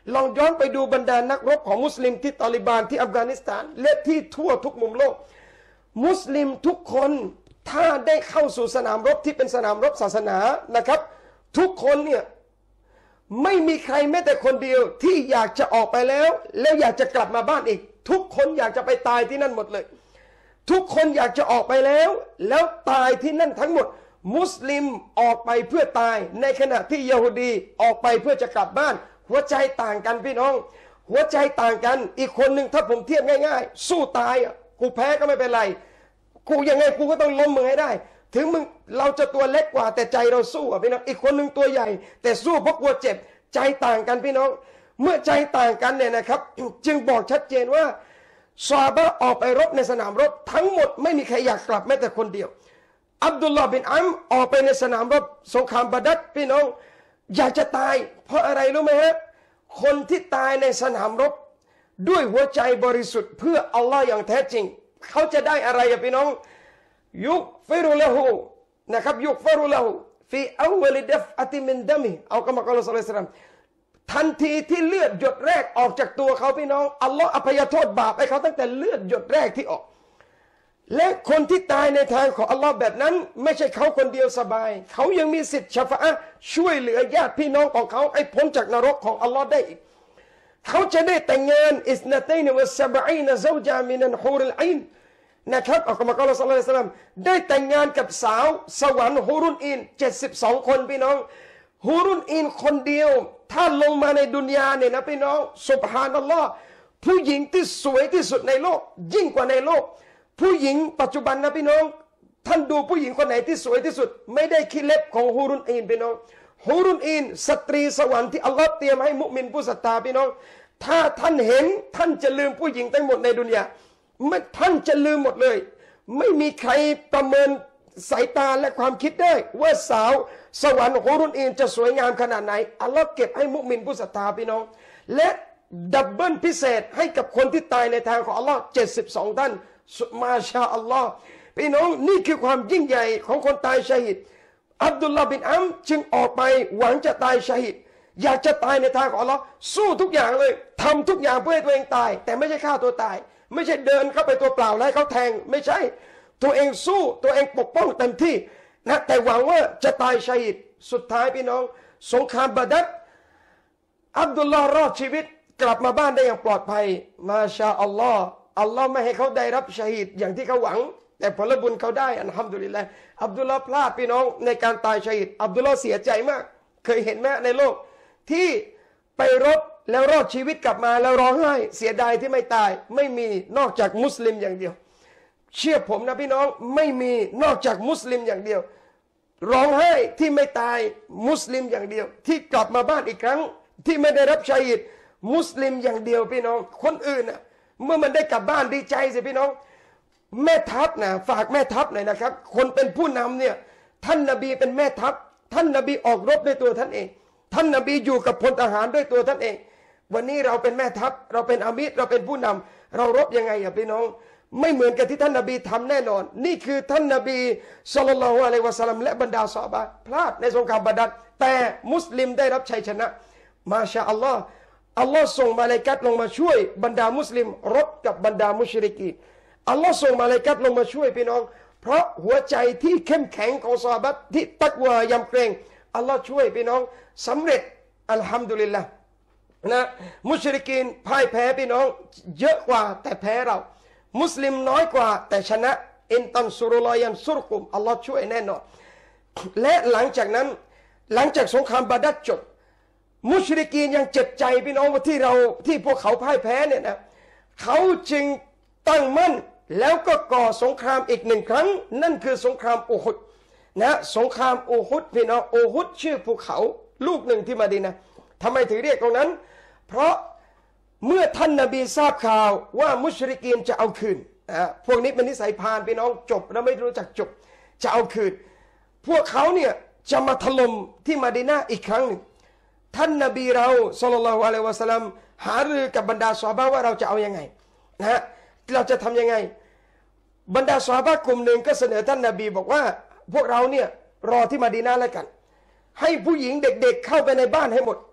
Speaker 1: ลองย้อนไปดูบรรดานักรบของมุสลิมที่ตาลิบานที่อัฟกานิสถานและที่ทั่วทุกมุมโลกมุสลิมทุกคนถ้าได้เข้าสู่สนามรบที่เป็นสนามรบศาสนานะครับทุกคนเนี่ยไม่มีใครแม้แต่คนเดียวที่อยากจะออกไปแล้วอยากจะกลับมาบ้านอีกทุกคนอยากจะไปตายที่นั่นหมดเลยทุกคนอยากจะออกไปแล้วตายที่นั่นทั้งหมดมุสลิมออกไปเพื่อตายในขณะที่ยะฮูดีออกไปเพื่อจะกลับบ้านหัวใจต่างกันพี่น้องหัวใจต่างกันอีกคนหนึ่งถ้าผมเทียบง่ายๆสู้ตายอ่ะกูแพ้ก็ไม่เป็นไรกูยังไงกูก็ต้องล้มมึงให้ได้ถึงมึงเราจะตัวเล็กกว่าแต่ใจเราสู้อ่ะพี่น้องอีกคนหนึ่งตัวใหญ่แต่สู้เพราะกลัวเจ็บใจต่างกันพี่น้องเมื่อใจต่างกันเนี่ยนะครับจึงบอกชัดเจนว่าซอฮาบะห์ออกไปรบในสนามรบทั้งหมดไม่มีใครอยากกลับแม้แต่คนเดียวอับดุลลอฮ์บินอัมออกไปในสนามรบสงครามบาดัรพี่น้องอยากจะตายเพราะอะไรรู้ไหมฮะคนที่ตายในสนามรบด้วยหัวใจบริสุทธิ์เพื่ออัลลอฮ์อย่างแท้จริงเขาจะได้อะไรอะพี่น้องยุกฟิรุละหูนะครับยุกฟิรุละหูฟีอัวลิดัฟอะติมินดามิเอากะมะกอลศ็อลลัลลอฮุอะลัยฮิวะซัลลัมทันทีที่เลือดหยดแรกออกจากตัวเขาพี่น้องอัลลอฮ์อภัยโทษบาปให้เขาตั้งแต่เลือดหยดแรกที่ออกและคนที่ตายในทางของอัลลอฮ์แบบนั้นไม่ใช่เขาคนเดียวสบายเขายังมีสิทธิ์ชะฟาอะห์ช่วยเหลือญาติพี่น้องของเขาให้พ้นจากนรกของอัลลอฮ์ได้อีกเขาจะได้แต่งงานอิสนาตัยนวะซะบะอีนซาวจามินัลฮูรุลอินนะครับอัลกุรอานศ็อลลัลลอฮุอะลัยฮิวะซัลลัมได้แต่งงานกับสาวสวรรค์ฮูรุนอิน72คนพี่น้องฮูรุนอินคนเดียวถ้าลงมาในดุนยาเนี่ยนะพี่น้องซุบฮานัลลอฮ์ผู้หญิงที่สวยที่สุดในโลกยิ่งกว่าในโลกผู้หญิงปัจจุบันนะพี่น้องท่านดูผู้หญิงคนไหนที่สวยที่สุดไม่ได้ขี้เล็บของฮูรุนอินพี่น้องฮูรุนอินสตรีสวรรค์ที่อัลลอฮ์เตรียมให้มุมินผู้ศรัทธาพี่น้องถ้าท่านเห็นท่านจะลืมผู้หญิงทั้งหมดในดุนยาไม่ท่านจะลืมหมดเลยไม่มีใครประเมินสายตาและความคิดได้ว่าสาวสวรรค์ฮูรุนอินจะสวยงามขนาดไหนอัลลอฮ์เก็บให้มุมินผู้ศรัทธาพี่น้องและดับเบิลพิเศษให้กับคนที่ตายในทางของอัลลอฮ์72ท่านมาชาอัลลอฮ์พี่น้องนี่คือความยิ่งใหญ่ของคนตายชะฮีดอับดุลลาห์บินอัมจึงออกไปหวังจะตายชะฮีดอยากจะตายในทางของอัลลอฮ์สู้ทุกอย่างเลยทำทุกอย่างเพื่อให้ตัวเองตายแต่ไม่ใช่ฆ่าตัวตายไม่ใช่เดินเข้าไปตัวเปล่าแล้วเขาแทงไม่ใช่ตัวเองสู้ตัวเองปกป้องเต็มที่นะแต่หวังว่าจะตายชะฮีดสุดท้ายพี่น้องสงครามบาดัรอับดุลลาห์รอดชีวิตกลับมาบ้านได้อย่างปลอดภัยมาชาอัลลอฮ์อัลลอฮ์ไม่ให้เขาได้รับชะฮีดอย่างที่เขาหวังแต่ผลบุญเขาได้อัลฮัมดุลิลละห์อับดุลลาห์พลาดพี่น้องในการตายชะฮีดอับดุลลาห์เสียใจมากเคยเห็นไหมในโลกที่ไปรบแล้วรอดชีวิตกลับมาแล้วร้องไห้เสียดายที่ไม่ตายไม่มีนอกจากมุสลิมอย่างเดียวเชื่อผมนะพี่น้องไม่มีนอกจากมุสลิมอย่างเดียวร้องไห้ที่ไม่ตายมุสลิมอย่างเดียวที่กลับมาบ้านอีกครั้งที่ไม่ได้รับชะฮีดมุสลิมอย่างเดียวพี่น้องคนอื่นน่ะเมื่อมันได้กลับบ้านดีใจสิพี่น้องแม่ทัพนะฝากแม่ทัพหน่อยนะครับคนเป็นผู้นำเนี่ยท่านนบีเป็นแม่ทัพท่านนบีออกรบด้วยตัวท่านเองท่านนบีอยู่กับพลทหารด้วยตัวท่านเองวันนี้เราเป็นแม่ทัพเราเป็นอามิรเราเป็นผู้นำเรารบยังไงอ่ะพี่น้องไม่เหมือนกับที่ท่านนบีทำแน่นอนนี่คือท่านนบีศ็อลลัลลอฮุอะลัยฮิวะซัลลัมและบรรดาซอฮาบะห์พลาดในสงครามบาดัรแต่มุสลิมได้รับชัยชนะมาชาอัลลอฮ์อัลลอฮ์ส่งมาลาอิกะฮ์ลงมาช่วยบรรดามุสลิมรบกับบรรดามุชริกีนอัลลอฮ์ส่งมาลาอิกะฮ์ลงมาช่วยพี่น้องเพราะหัวใจที่เข้มแข็งของซอฮาบะห์ที่ตักวายำเกรงอัลลอฮ์ช่วยพี่น้องสำเร็จอัลฮัมดุลิลละห์นะมุชริกีนพ่ายแพ้พี่น้องเยอะกว่าแต่แพ้เรามุสลิมน้อยกว่าแต่ชนะอินตันซุรุลอยันซุรกุมอัลลอฮ์ช่วยแน่นอนและหลังจากนั้นหลังจากสงครามบาดัรจบมุชริกีนยังเจ็บใจพี่น้องว่าที่พวกเขาพ่ายแพ้เนี่ยนะเขาจึงตั้งมั่นแล้วก็ก่อสงครามอีกหนึ่งครั้งนั่นคือสงครามอูฮุดนะสงครามอูฮุดพี่น้องอูฮุดชื่อภูเขาลูกหนึ่งที่มะดีนะห์ทำไมถึงเรียกตรงนั้นเพราะเมื่อท่านนบีทราบข่าวว่ามุชริกีนจะเอาคืนพวกนี้เป็นนิสัยพาลพี่น้องจบแล้วไม่รู้จักจบจะเอาคืนพวกเขาเนี่ยจะมาถล่มที่มะดีนะห์อีกครั้งหนึ่งท่านนบีเราศ็อลลัลลอฮุอะลัยฮิวะซัลลัมหารือกับบรรดาซอฮาบะห์ว่าเราจะเอายังไงนะเราจะทำยังไงบรรดาซอฮาบะห์กลุ่มหนึ่งก็เสนอท่านนบีบอกว่าพวกเราเนี่ยรอที่มะดีนะห์แล้วกันให้ผู้หญิงเด็กๆเข้าไปในบ้านให้หมด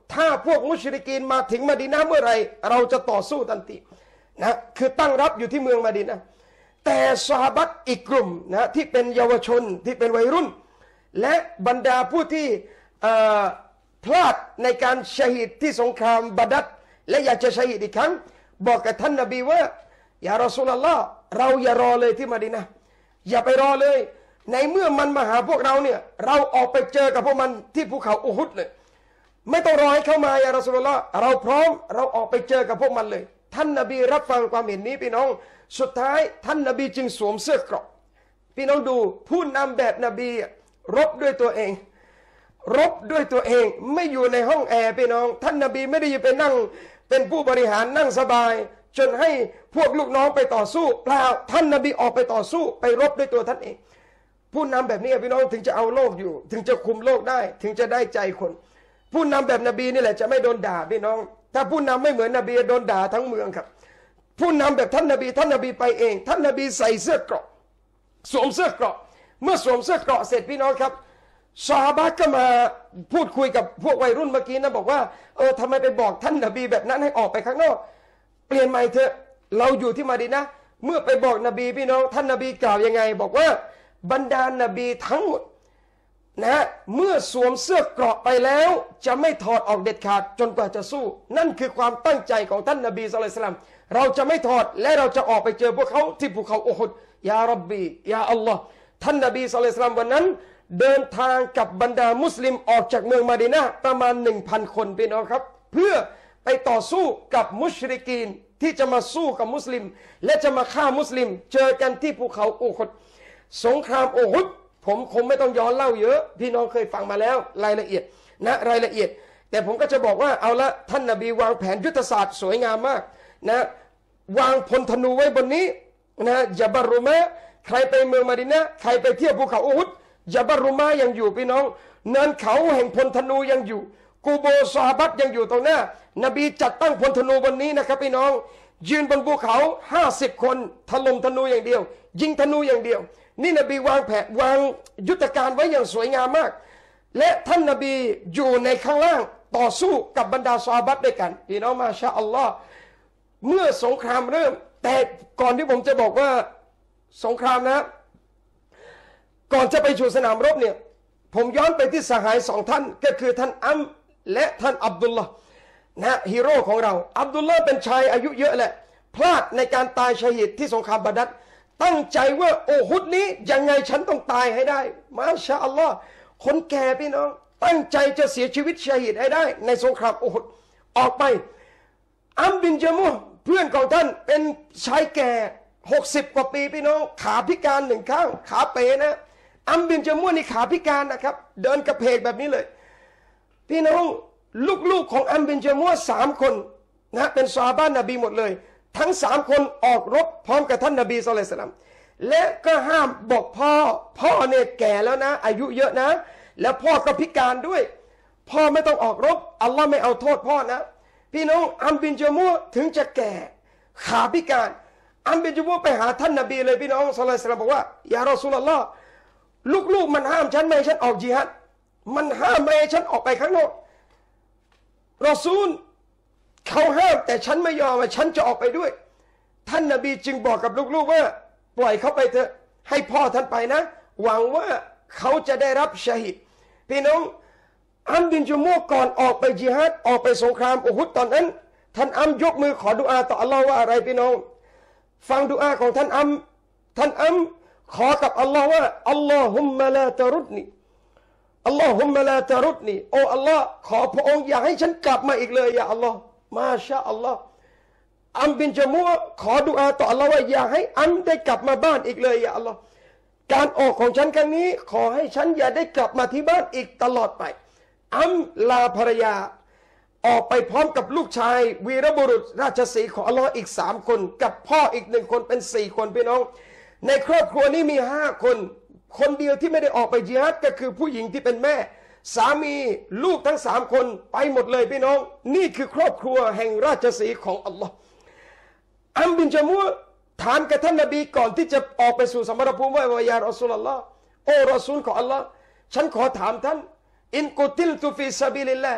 Speaker 1: ถ้าพวกมุชริกีนมาถึงมะดีนะห์เมื่อไหร่เราจะต่อสู้ทันทีนะคือตั้งรับอยู่ที่เมืองมะดีนะห์แต่ซอฮาบะห์อีกกลุ่มนะที่เป็นเยาวชนที่เป็นวัยรุ่นและบรรดาผู้ที่พลาดในการชะฮีดที่สงครามบาดัรและอยากจะชะฮีดอีกครั้งบอกกับท่านนบีว่าอย่ารอซูลอัลลอฮ์เราอย่ารอเลยที่มะดีนะห์อย่าไปรอเลยในเมื่อมันมาหาพวกเราเนี่ยเราออกไปเจอกับพวกมันที่ภูเขาอูฮุดเลยไม่ต้องรอให้เข้ามาอย่ารอซูลอัลลอฮ์เราพร้อมเราออกไปเจอกับพวกมันเลยท่านนบีรับฟังความเห็นนี้พี่น้องสุดท้ายท่านนบีจึงสวมเสื้อเกราะพี่น้องดูผู้นำแบบนบีรบด้วยตัวเองรบด้วยตัวเองไม่อยู่ในห้องแอร์พี่น้องท่านนบีไม่ได้ไปนั่งเป็นผู้บริหารนั่งสบายจนให้พวกลูกน้องไปต่อสู้เปล่าท่านนบีออกไปต่อสู้ไปรบด้วยตัวท่านเองผู้นำแบบนี้พี่น้องถึงจะเอาโลกอยู่ถึงจะคุมโลกได้ถึงจะได้ใจคนผู้นำแบบนบีนี่แหละจะไม่โดนด่าพี่น้องถ้าผู้นำไม่เหมือนนบีโดนด่าทั้งเมืองครับผู้นำแบบท่านนบีไปเองท่านนบีใส่เสื้อเกราะสวมเสื้อเกราะเมื่อสวมเสื้อเกราะเสร็จพี่น้องครับซอฮาบะห์ก็มาพูดคุยกับพวกวัยรุ่นเมื่อกี้นะบอกว่าทำไมไปบอกท่านนบีแบบนั้นให้ออกไปข้างนอกเปลี่ยนใหม่เถอะเราอยู่ที่มะดีนะห์เมื่อไปบอกนบีพี่น้องท่านนบีกล่าวยังไงบอกว่าบรรดานบีทั้งหมดนะเมื่อสวมเสื้อเกราะไปแล้วจะไม่ถอดออกเด็ดขาดจนกว่าจะสู้นั่นคือความตั้งใจของท่านนบีศ็อลลัลลอฮุอะลัยฮิวะซัลลัมเราจะไม่ถอดและเราจะออกไปเจอพวกเขาที่ภูเขาอูฮุดยาร็อบบียาอัลลอฮ์ท่านนบีศ็อลลัลลอฮุอะลัยฮิวะซัลลัมวันนั้นเดินทางกับบรรดามุสลิมออกจากเมืองมะดีนะห์ประมาณ 1,000 คนพี่น้องครับเพื่อไปต่อสู้กับมุชริกีนที่จะมาสู้กับมุสลิมและจะมาฆ่ามุสลิมเจอกันที่ภูเขาอูฮุดสงครามอูฮุดผมคงไม่ต้องย้อนเล่าเยอะพี่น้องเคยฟังมาแล้วรายละเอียดนะรายละเอียดแต่ผมก็จะบอกว่าเอาละท่านนบีวางแผนยุทธศาสตร์สวยงามมากนะวางพลธนูไว้บนนี้นะญะบัรรุมะใครไปเมืองมะดีนะห์ใครไปเที่ยวภูเขาอูฮุดญะบัรรุมะยังอยู่พี่น้องเนินเขาแห่งพลธนูยังอยู่กูโบซอฮาบะห์ยังอยู่ตรงหน้านบีจัดตั้งพลธนูบนนี้นะครับพี่น้องยืนบนภูเขา50 คนถล่มธนูอย่างเดียวยิงธนูอย่างเดียวนี่นบีวางแผนวางยุทธการไว้อย่างสวยงามมากและท่านนบีอยู่ในข้างล่างต่อสู้กับบรรดาซอฮาบะห์ด้วยกันพี่น้องมาชาอัลลอฮ์เมื่อสงครามเริ่มแต่ก่อนที่ผมจะบอกว่าสงครามนะก่อนจะไปสู่สนามรบเนี่ยผมย้อนไปที่สหาย2 ท่านก็คือท่านอัมและท่านอับดุลลาห์นะฮีโร่ของเราอับดุลลาห์เป็นชายอายุเยอะแหละพลาดในการตายชะฮีดที่สงครามบาดัรตั้งใจว่าโอ้ฮุดนี้ยังไงฉันต้องตายให้ได้มาชาอัลลอฮ์คนแก่พี่น้องตั้งใจจะเสียชีวิตชะฮีดให้ได้ในสงครามอูฮุดออกไปอัมบินจามุฮเพื่อนของท่านเป็นชายแก่60 กว่าปีพี่น้องขาพิการ1 ข้างขาเป๋นะอัมบินจามุฮนี่ขาพิการนะครับเดินกระเพกแบบนี้เลยพี่น้องลูกๆของอัมบินจามุฮ3 คนนะเป็นซอฮาบะห์นบีหมดเลยทั้ง3 คนออกรบพร้อมกับท่านนบีศ็อลลัลลอฮุอะลัยฮิวะซัลลัมและก็ห้ามบอกพ่อเนี่ยแก่แล้วนะอายุเยอะนะแล้วพ่อก็พิการด้วยพ่อไม่ต้องออกรบอัลลอฮ์ไม่เอาโทษพ่อนะพี่น้องอัมบินจามุฮถึงจะแก่ขาพิการอัมบินจามุฮไปหาท่านนบีเลยพี่น้องศ็อลลัลลอฮุอะลัยฮิวะซัลลัมบอกว่ายารอซูลุลลอฮ์ลูกๆมันห้ามฉันไม่ให้ฉันออกญิฮาดมันห้ามไม่ให้ฉันออกไปข้างนอกรอซูลเขาห้ามแต่ฉันไม่ยอมฉันจะออกไปด้วยท่านนบีจึงบอกกับลูกๆว่าปล่อยเขาไปเถอะให้พ่อท่านไปนะหวังว่าเขาจะได้รับชะฮีดพี่น้องอัมบินจามุฮก่อนออกไปญิฮาดออกไปสงครามอูฮุดตอนนั้นท่านอัมยกมือขอดุอาต่ออัลลอฮ์ว่าอะไรพี่น้องฟังดุอาของท่านอัมขอกับอัลลอฮ์ว่าอัลลอฮุมมะลาตะรุดนีอัลลอฮุมมะลาตะรุดนีโอ้อัลลอฮ์ขอพระองค์อย่าให้ฉันกลับมาอีกเลยอย่าอัลลอฮ์มาชาอัลลอฮ์อัมบินจามุฮขอดุอาต่ออัลลอฮ์ว่าอย่าให้อัมได้กลับมาบ้านอีกเลยอย่าอัลลอฮ์การออกของฉันครั้งนี้ขอให้ฉันอย่าได้กลับมาที่บ้านอีกตลอดไปอัมลาภรรยาออกไปพร้อมกับลูกชายวีรบุรุษราชสีห์ของอัลลอฮ์อีก3 คนกับพ่ออีก1 คนเป็น4 คนพี่น้องในครอบครัวนี้มี5 คนคนเดียวที่ไม่ได้ออกไปญิฮาดก็คือผู้หญิงที่เป็นแม่สามีลูกทั้ง3 คนไปหมดเลยพี่น้องนี่คือครอบครัวแห่งราชสีห์ของอัลลอฮ์อัมบินจามุฮถามกับท่านนบีก่อนที่จะออกไปสู่สมรภูมิว่ายารอซูลุลลอฮ์โอ้รอซูลของอัลลอฮ์ฉันขอถามท่านอินกุติลตุฟีซาบิลิลลาห์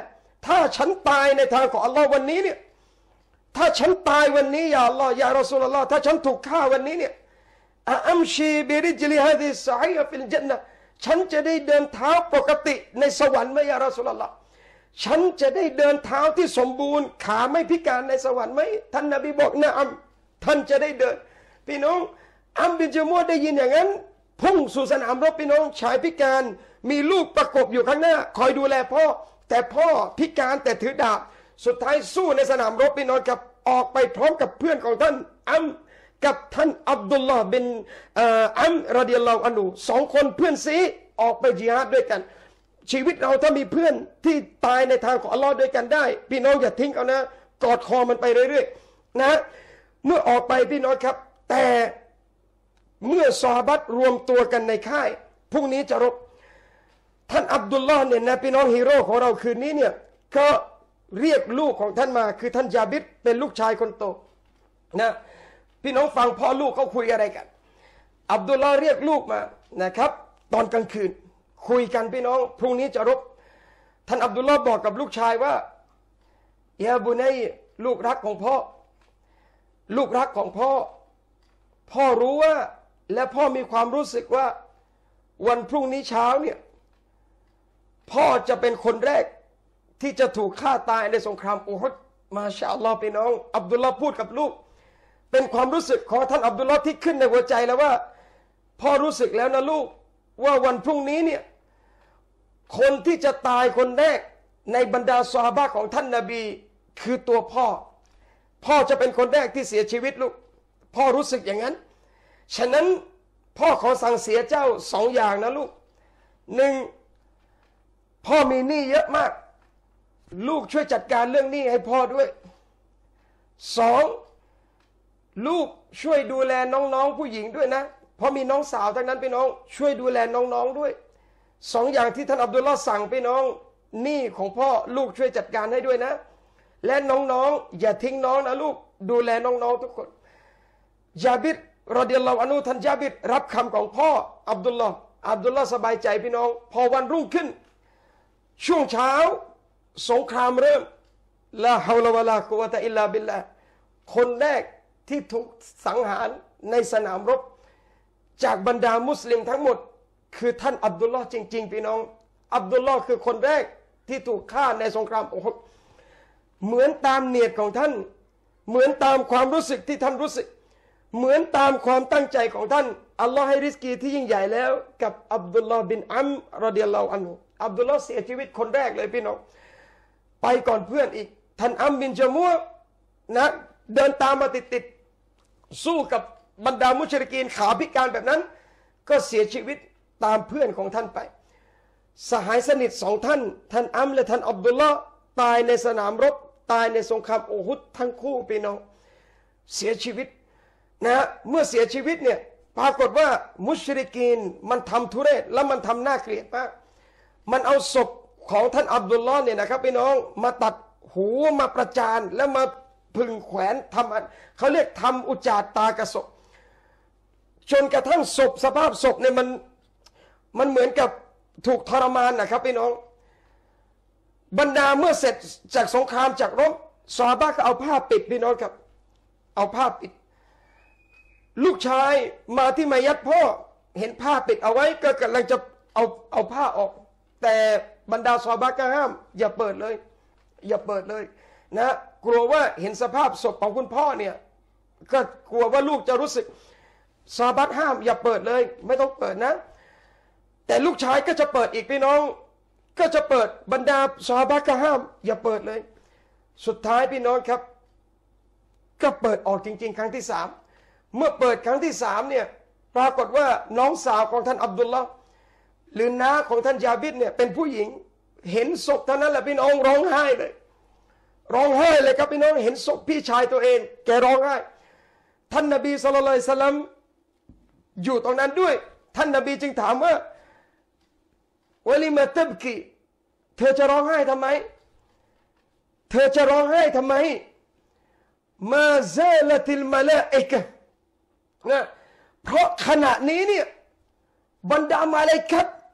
Speaker 1: ถ้าฉันตายในทางของอัลลอฮ์วันนี้เนี่ยถ้าฉันตายวันนี้อย่าอัลลอฮ์อย่ารอซูลุลลอฮ์ถ้าฉันถูกฆ่าวันนี้เนี่ยอัมชีบิริจลิฮะดิสไอฟิลจันนะฉันจะได้เดินเท้าปกติในสวรรค์ไหมยารอซูลุลลอฮ์ฉันจะได้เดินเท้าที่สมบูรณ์ขาไม่พิการในสวรรค์ไหมท่านนบีบอกนะท่านจะได้เดินพี่น้องอัมบินจามัวได้ยินอย่างนั้นพุ่งสู่สนามรบพี่น้องชายพิการมีลูกประกบอยู่ข้างหน้าคอยดูแลพ่อแต่พ่อพิการแต่ถือดาบสุดท้ายสู้ในสนามรบพี่น้องกับออกไปพร้อมกับเพื่อนของท่านอัมกับท่านอับดุลลอฮ์บินอัมรดิยัลลอฮุอันฮุสองคนเพื่อนซีออกไปญิฮาดด้วยกันชีวิตเราถ้ามีเพื่อนที่ตายในทางของอัลลอฮ์ด้วยกันได้พี่น้องอย่าทิ้งเอานะกอดคอมันไปเรื่อยๆนะเมื่อออกไปพี่น้องครับแต่เมื่อซอฮาบะห์รวมตัวกันในค่ายพรุ่งนี้จะรบท่านอับดุลลอฮ์เนี่ยนะพี่น้องฮีโร่ของเราคืนนี้เนี่ยก็เรียกลูกของท่านมาคือท่านญาบิรเป็นลูกชายคนโตนะพี่น้องฟังพ่อลูกเขาคุยอะไรกันอับดุลลอฮ์เรียกลูกมานะครับตอนกลางคืนคุยกันพี่น้องพรุ่งนี้จะรบท่านอับดุลลอฮ์บอกกับลูกชายว่ายาบุนัยลูกรักของพ่อลูกรักของพ่อพ่อรู้ว่าและพ่อมีความรู้สึกว่าวันพรุ่งนี้เช้าเนี่ยพ่อจะเป็นคนแรกที่จะถูกฆ่าตายในสงครามอูฮุดมาชาอัลลอฮ์พี่น้องอับดุลลอฮ์พูดกับลูกเป็นความรู้สึกของท่านอับดุลลอฮ์ที่ขึ้นในหัวใจแล้วว่าพ่อรู้สึกแล้วนะลูกว่าวันพรุ่งนี้เนี่ยคนที่จะตายคนแรกในบรรดาซอฮาบะห์ของท่านนบีคือตัวพ่อพ่อจะเป็นคนแรกที่เสียชีวิตลูกพ่อรู้สึกอย่างนั้นฉะนั้นพ่อขอสั่งเสียเจ้าสองอย่างนะลูกหนึ่งพ่อมีหนี้เยอะมากลูกช่วยจัดการเรื่องหนี้ให้พ่อด้วยสองลูกช่วยดูแลน้องๆผู้หญิงด้วยนะเพราะมีน้องสาวทั้งนั้นพี่น้องช่วยดูแลน้องๆด้วยสองอย่างที่ท่านอับดุลลอฮ์สั่งพี่น้องหนี้ของพ่อลูกช่วยจัดการให้ด้วยนะและน้องๆอย่าทิ้งน้องนะลูกดูแลน้องๆทุกคนญาบิรรอฎิยัลลอฮุอันฮุท่านญาบิรรับคำของพ่ออับดุลลอฮ์สบายใจพี่น้องพอวันรุ่งขึ้นช่วงเช้าสงครามเริ่มลาฮาวลาวะลากุวะตะอิลลาบิลลาห์คนแรกที่ถูกสังหารในสนามรบจากบรรดามุสลิมทั้งหมดคือท่านอับดุลลอฮ์จริงๆพี่น้องอับดุลลอฮ์คือคนแรกที่ถูกฆ่าในสงครามอูฮุดเหมือนตามเนียดของท่านเหมือนตามความรู้สึกที่ท่านรู้สึกเหมือนตามความตั้งใจของท่านอัลลอฮ์ให้ริสกีที่ยิ่งใหญ่แล้วกับอับดุลลอฮ์บินอัมรอฎิยัลลอฮุอันฮุอับดุลลอฮ์เสียชีวิตคนแรกเลยพี่น้องไปก่อนเพื่อนอีกท่านอัมบินจามัวนะเดินตามมาติดๆสู้กับบรรดามุชริกีนขาพิการแบบนั้นก็เสียชีวิตตามเพื่อนของท่านไปสหายสนิทสองท่านท่านอัมและท่านอับดุลลอฮ์ตายในสนามรบตายในสงครามอูฮุดทั้งคู่พี่น้องเสียชีวิตนะเมื่อเสียชีวิตเนี่ยปรากฏว่ามุชริกีนมันทำทุเรศและมันทำน่าเกลียดมากมันเอาศพของท่านอับดุลลอฮ์เนี่ยนะครับพี่น้องมาตัดหูมาประจานแล้วมาพึงแขวนทำเขาเรียกทำอุจจาตากระศพจนกระทั่งศพสภาพศพเนี่ยมันเหมือนกับถูกทรมานนะครับพี่น้องบรรดาเมื่อเสร็จจากสงครามจากรบซอฮาบะห์ก็เอาผ้าปิดพี่น้องครับเอาผ้าปิดลูกชายมาที่มายัดพ่อเห็นผ้าปิดเอาไว้ก็กำลังจะเอาผ้าออกแต่บรรดาซอฮาบะห์ก็ห้ามอย่าเปิดเลยอย่าเปิดเลยนะกลัวว่าเห็นสภาพศพของคุณพ่อเนี่ยก็กลัวว่าลูกจะรู้สึกซอฮาบะห์ห้ามอย่าเปิดเลยไม่ต้องเปิดนะแต่ลูกชายก็จะเปิดอีกพี่น้องก็จะเปิดบรรดาซอฮาบะห์ก็ห้ามอย่าเปิดเลยสุดท้ายพี่น้องครับก็เปิดออกจริงๆครั้งที่สามเมื่อเปิดครั้งที่สามเนี่ยปรากฏว่าน้องสาวของท่านอับดุลลอฮ์หรือน้าของท่านญาบิรเนี่ยเป็นผู้หญิงเห็นศพเท่านั้นแหละพี่น้องร้องไห้เลยร้องไห้เลยครับพี่น้องเห็นศพพี่ชายตัวเองแกร้องไห้ท่านนบีศ็อลลัลลอฮุอะลัยฮิวะซัลลัมอยู่ตรงนั้นด้วยท่านนบีจึงถามว่าวะลิมาตับกีเธอจะร้องไห้ทำไมเธอจะร้องไห้ทำไมมาซาลติลมะลาอิกะห์นะเพราะขณะนี้เนี่ยบรรดามาลาอิกะฮ์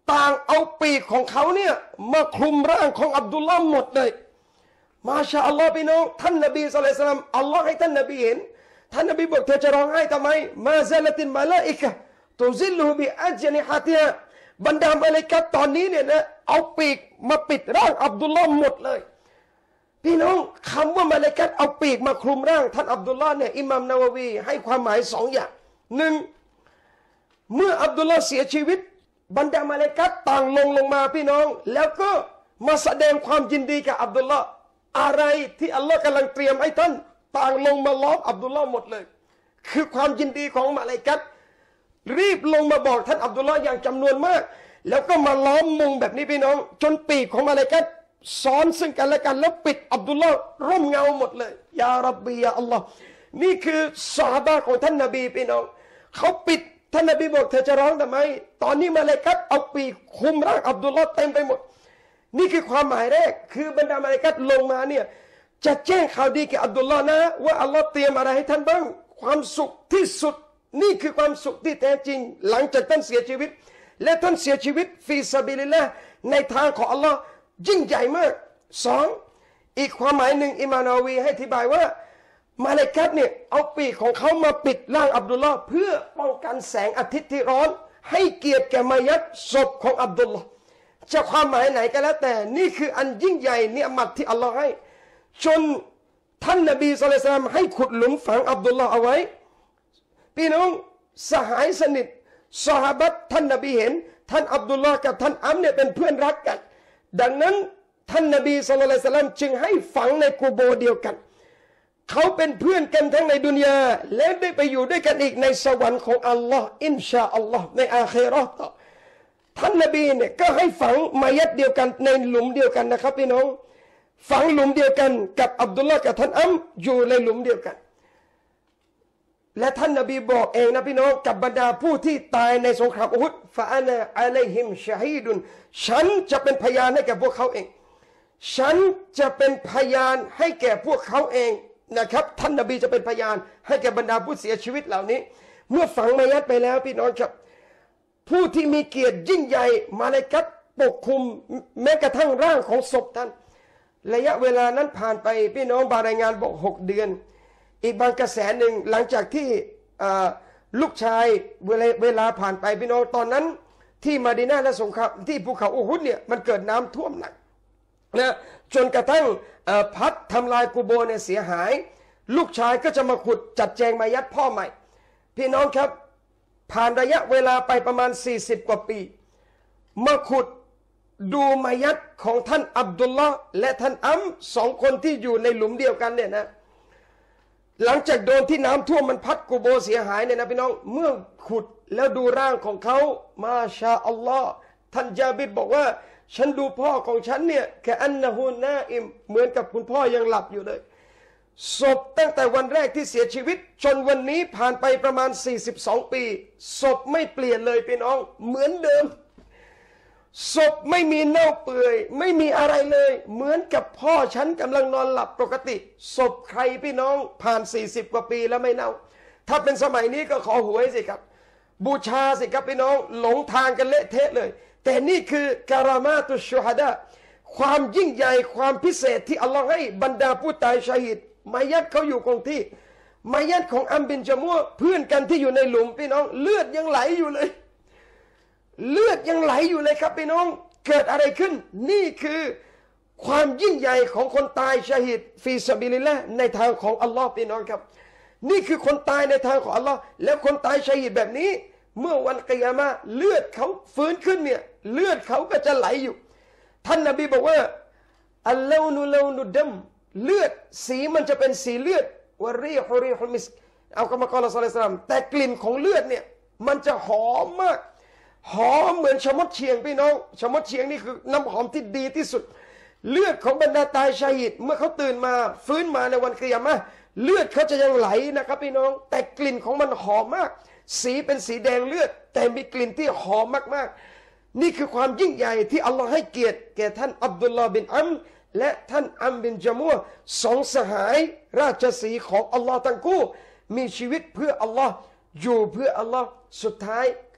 Speaker 1: ต่างเอาปีกของเขาเนี่ยมาคลุมร่างของอับดุลลาห์หมดเลยมาชาอัลลอฮ์พี่น้องท่านนบีศ็อลลัลลอฮุอะลัยฮิวะซัลลัมอัลลอฮ์ให้ท่านนบีเห็นท่านนบีบอกเธอจะร้องไห้ทำไมมาซาลตินมาลาอิกะตุซิลลุบิอัจนิฮะติฮะบรรดามาลาอิกะฮ์ตอนนี้เนี่ยนะเอาปีกมาปิดร่างอับดุลลาห์หมดเลยพี่น้องคำว่ามาลาอิกะฮ์เอาปีกมาคลุมร่างท่านอับดุลลาห์เนี่ยอิหม่ามนาวะวีให้ความหมายสองอย่างหนึ่งเมื่ออับดุลลาห์เสียชีวิตบรรดามาลาอิกะฮ์ต่างลงมาพี่น้องแล้วก็มาแสดงความยินดีกับอับดุลลาห์อะไรที่อัลลอฮ์กำลังเตรียมให้ท่านต่างลงมาล้อมอับดุลลาห์หมดเลยคือความยินดีของมาลาอิกะฮ์รีบลงมาบอกท่านอับดุลลาห์อย่างจำนวนมากแล้วก็มาล้อมมุงแบบนี้พี่น้องจนปีกของมาลาอิกะฮ์ซ้อนซึ่งกันและกันแล้วปิดอับดุลลาห์ร่มเงาหมดเลยยารับบียาอัลลอฮ์นี่คือซอฮาบะห์ของท่านนบีพี่น้องเขาปิดท่านนบีบอกเธอจะร้องทำไมตอนนี้มาลาอิกะฮ์เอาปีกคลุมร่างอับดุลลาห์เต็มไปหมดนี่คือความหมายแรกคือบรรดามาลาอิกะฮ์ลงมาเนี่ยจะแจ้งข่าวดีแก่อับดุลลาห์นะว่าอัลลอฮ์เตรียมอะไรให้ท่านบ้างความสุขที่สุดนี่คือความสุขที่แท้จริงหลังจากท่านเสียชีวิตและท่านเสียชีวิตฟีซาบิลิลละห์ในทางของอัลลอฮ์ยิ่งใหญ่มากสองอีกความหมายหนึ่งอิมามนาวีให้อธิบายว่ามาลาอิกะฮ์เนี่ยเอาปีกของเขามาปิดร่างอับดุลลาห์เพื่อป้องกันแสงอาทิตย์ที่ร้อนให้เกียรติแก่มายัดศพของอับดุลลาห์จะความหมายไหนก็แล้วแต่นี่คืออันยิ่งใหญ่เนียมัตที่อัลลอฮ์ให้จนท่านนบีศ็อลลัลลอฮุอะลัยฮิวะซัลลัมให้ขุดหลุมฝังอับดุลลาห์เอาไว้พี่น้องสหายสนิทซอฮาบะห์ท่านนบีเห็นท่านอับดุลลาห์กับท่านอัมเนี่ยเป็นเพื่อนรักกันดังนั้นท่านนบีศ็อลลัลลอฮุอะลัยฮิวะซัลลัมจึงให้ฝังในกุโบร์เดียวกันเขาเป็นเพื่อนกันทั้งในดุนยาและได้ไปอยู่ด้วยกันอีกในสวรรค์ของอัลลอฮ์อินชาอัลลอฮ์ในอาคิเราะห์ท่านนบีเนี่ยก็ให้ฝังมายัดเดียวกันในหลุมเดียวกันนะครับพี่น้องฝังหลุมเดียวกันกับอับดุลลาห์กับท่านอัมอยู่ในหลุมเดียวกันและท่านนบีบอกเองนะพี่น้องกับบรรดาผู้ที่ตายในสงครามอูฮุดฟะอานะอะลัยฮิมชะฮีดุนฉันจะเป็นพยานให้แก่พวกเขาเองฉันจะเป็นพยานให้แก่พวกเขาเองนะครับท่านนบีจะเป็นพยานให้แก่บรรดาผู้เสียชีวิตเหล่านี้เมื่อฝังมายัดไปแล้วพี่น้องครับผู้ที่มีเกียรติยิ่งใหญ่มาลาอิกะฮ์ปกคลุมแม้กระทั่งร่างของศพท่านระยะเวลานั้นผ่านไปพี่น้องบางรายงานบอก6 เดือนอีกบางกระแสหนึ่งหลังจากที่ลูกชายเวลาผ่านไปพี่น้องตอนนั้นที่มะดีนะห์และสงครามที่ภูเขาอูฮุดเนี่ยมันเกิดน้ำท่วมหนักนะจนกระทั่งพัดทำลายกุโบร์เนี่ยเสียหายลูกชายก็จะมาขุดจัดแจงมายัดพ่อใหม่พี่น้องครับผ่านระยะเวลาไปประมาณ40 กว่าปีมาขุดดูมายัดของท่านอับดุลลาห์และท่านอัม2 คนที่อยู่ในหลุมเดียวกันเนี่ยนะหลังจากโดนที่น้ำท่วมมันพัดกุโบร์เสียหายเนี่ยนะพี่น้องเมื่อขุดแล้วดูร่างของเขามาชาอัลลอฮ์ท่านญาบิรบอกว่าฉันดูพ่อของฉันเนี่ยแค่อันนะฮูนาอิมเหมือนกับคุณพ่อยังหลับอยู่เลยศพตั้งแต่วันแรกที่เสียชีวิตจนวันนี้ผ่านไปประมาณ42 ปีศพไม่เปลี่ยนเลยพี่น้องเหมือนเดิมศพไม่มีเน่าเปื่อยไม่มีอะไรเลยเหมือนกับพ่อฉันกำลังนอนหลับปกติศพใครพี่น้องผ่าน40 กว่าปีแล้วไม่เน่าถ้าเป็นสมัยนี้ก็ขอหวยสิครับบูชาสิครับพี่น้องหลงทางกันเละเทะเลยแต่นี่คือการามาตุชชูฮดะความยิ่งใหญ่ความพิเศษที่อัลลอฮ์ให้บรรดาผู้ตายชาฮิดมายัดเขาอยู่คงที่มายัดของอัมบินจามัวเพื่อนกันที่อยู่ในหลุมพี่น้องเลือดยังไหลอยู่เลยเลือดยังไหลอยู่เลยครับพี่น้องเกิดอะไรขึ้นนี่คือความยิ่งใหญ่ของคนตายชาฮิดฟีซาบิลิลละห์ในทางของอัลลอฮ์พี่น้องครับนี่คือคนตายในทางของอัลลอฮ์แล้วคนตายชาฮิดแบบนี้เมื่อวันกิยามะห์เลือดเขาฟื้นขึ้นเนี่ยเลือดเขาก็จะไหลอยู่ท่านนบีบอกว่าอัลลาวนุลาวนุดัมเลือดสีมันจะเป็นสีเลือดวะรีฮุริฮุมิสเอากรรมกรศ็อลลัลลอฮุอะลัยฮิวะซัลลัมแต่กลิ่นของเลือดเนี่ยมันจะหอมมากหอมเหมือนชะมดเชียงพี่น้องชะมดเชียงนี่คือน้ำหอมที่ดีที่สุดเลือดของบรรดาตายชาฮิดเมื่อเขาตื่นมาฟื้นมาในวันกิยามะห์เลือดเขาจะยังไหลนะครับพี่น้องแต่กลิ่นของมันหอมมากสีเป็นสีแดงเลือดแต่มีกลิ่นที่หอมมากๆนี่คือความยิ่งใหญ่ที่อัลลอฮ์ให้เกียรติแก่ท่านอับดุลลาห์บินอัมและท่านอัมบินจามัว2 สหายราชสีห์ของอัลลอฮ์ทั้งคู่มีชีวิตเพื่ออัลลอฮ์อยู่เพื่ออัลลอฮ์สุดท้าย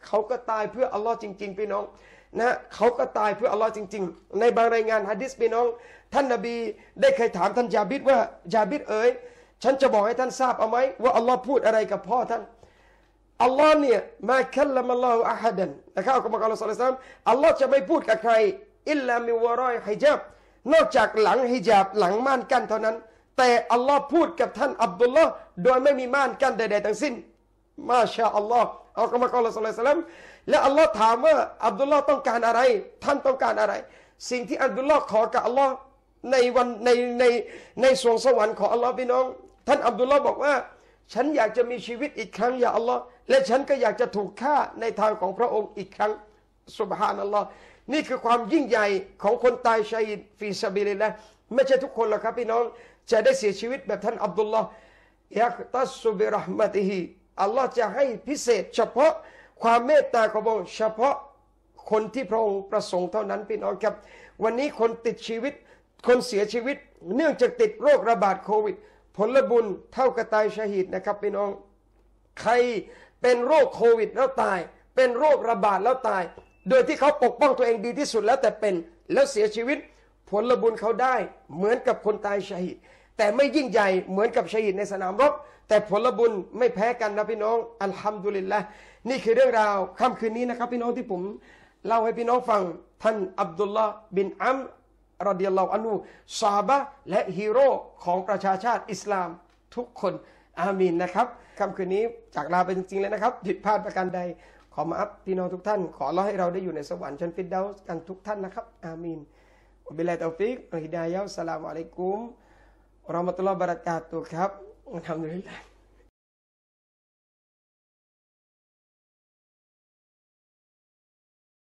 Speaker 1: เขาก็ตายเพื่ออัลลอฮ์จริงๆพี่น้องนะเขาก็ตายเพื่ออัลลอฮ์จริงๆในบางรายงานหะดีษพี่น้องท่านนบีได้เคยถามท่านญาบิรว่าญาบิรเอ๋ยฉันจะบอกให้ท่านทราบเอาไหมว่าอัลลอฮ์พูดอะไรกับพ่อท่านอัลลอฮ์เนี่ยมาคัลลัมอัลลอฮุอะฮัดันนะครับอัลกุรอานศ็อลลัลลอฮุอะลัยฮิวะซัลลัมอัลลอฮ์จะไม่พูดกับใครอิลลามิวะรอยฮิญาบนอกจากหลังฮิญาบหลังม่านกั้นเท่านั้นแต่อัลลอฮ์พูดกับท่านอับดุลลอฮ์โดยไม่มีม่านกั้นใดๆทั้งสิ้นมาชาอัลลอฮ์อัลกุรอานศ็อลลัลลอฮุอะลัยฮิวะซัลลัมและอัลลอฮ์ถามว่าอับดุลลอฮ์ต้องการอะไรท่านต้องการอะไรสิ่งที่อับดุลลอฮ์ขอกับอัลลอฮ์ในวันในสวงสวรรค์ของอัลลอฮ์พี่น้องท่านอับดุลลอฮ์บอกว่าฉันอยากจะมีชีวิตอีกครั้งอย่าอัลลอฮ์และฉันก็อยากจะถูกฆ่าในทางของพระองค์อีกครั้งซุบฮานัลลอฮ์นี่คือความยิ่งใหญ่ของคนตายชะฮีดฟีซะบีลิลลาห์ไม่ใช่ทุกคนหรอกครับพี่น้องจะได้เสียชีวิตแบบท่านอับดุลลอฮ์ยักตัสบิเราะห์มะติฮิอัลลอฮ์จะให้พิเศษเฉพาะความเมตตาของพระองค์เฉพาะคนที่พระองค์ประสงค์เท่านั้นพี่น้องครับวันนี้คนติดชีวิตคนเสียชีวิตเนื่องจากติดโรคระบาดโควิดผลบุญเท่ากับตายชะฮีดนะครับพี่น้องใครเป็นโรคโควิดแล้วตายเป็นโรคระบาดแล้วตายโดยที่เขาปกป้องตัวเองดีที่สุดแล้วแต่เป็นแล้วเสียชีวิตผลบุญเขาได้เหมือนกับคนตายชะฮีดแต่ไม่ยิ่งใหญ่เหมือนกับชะฮีดในสนามรบแต่ผลบุญไม่แพ้กันนะพี่น้องอัลฮัมดุลิลละห์นี่คือเรื่องราวค่ำคืนนี้นะครับพี่น้องที่ผมเล่าให้พี่น้องฟังท่านอับดุลลาห์บินอัมรรอฎิยัลลอฮุอันฮุซอฮาบะห์และฮีโร่ของประชาชาติอิสลามทุกคนอามีนนะครับค่ำคืนนี้จากลาไปจริงๆเลยนะครับผิดพลาดประการใดขอมาอัพพี่น้องทุกท่านขอเราให้เราได้อยู่ในสวรรค์ชั้นฟิรเดาส์กันทุกท่านนะครับอามีนวะบิลลาฮิตอฟิกวะฮิดายะฮ์อัสสลามุอะลัยกุมวะเราะห์มะตุลลอฮิวะบะเราะกาตุฮ์ครับอัลฮัมดุลิลลาห์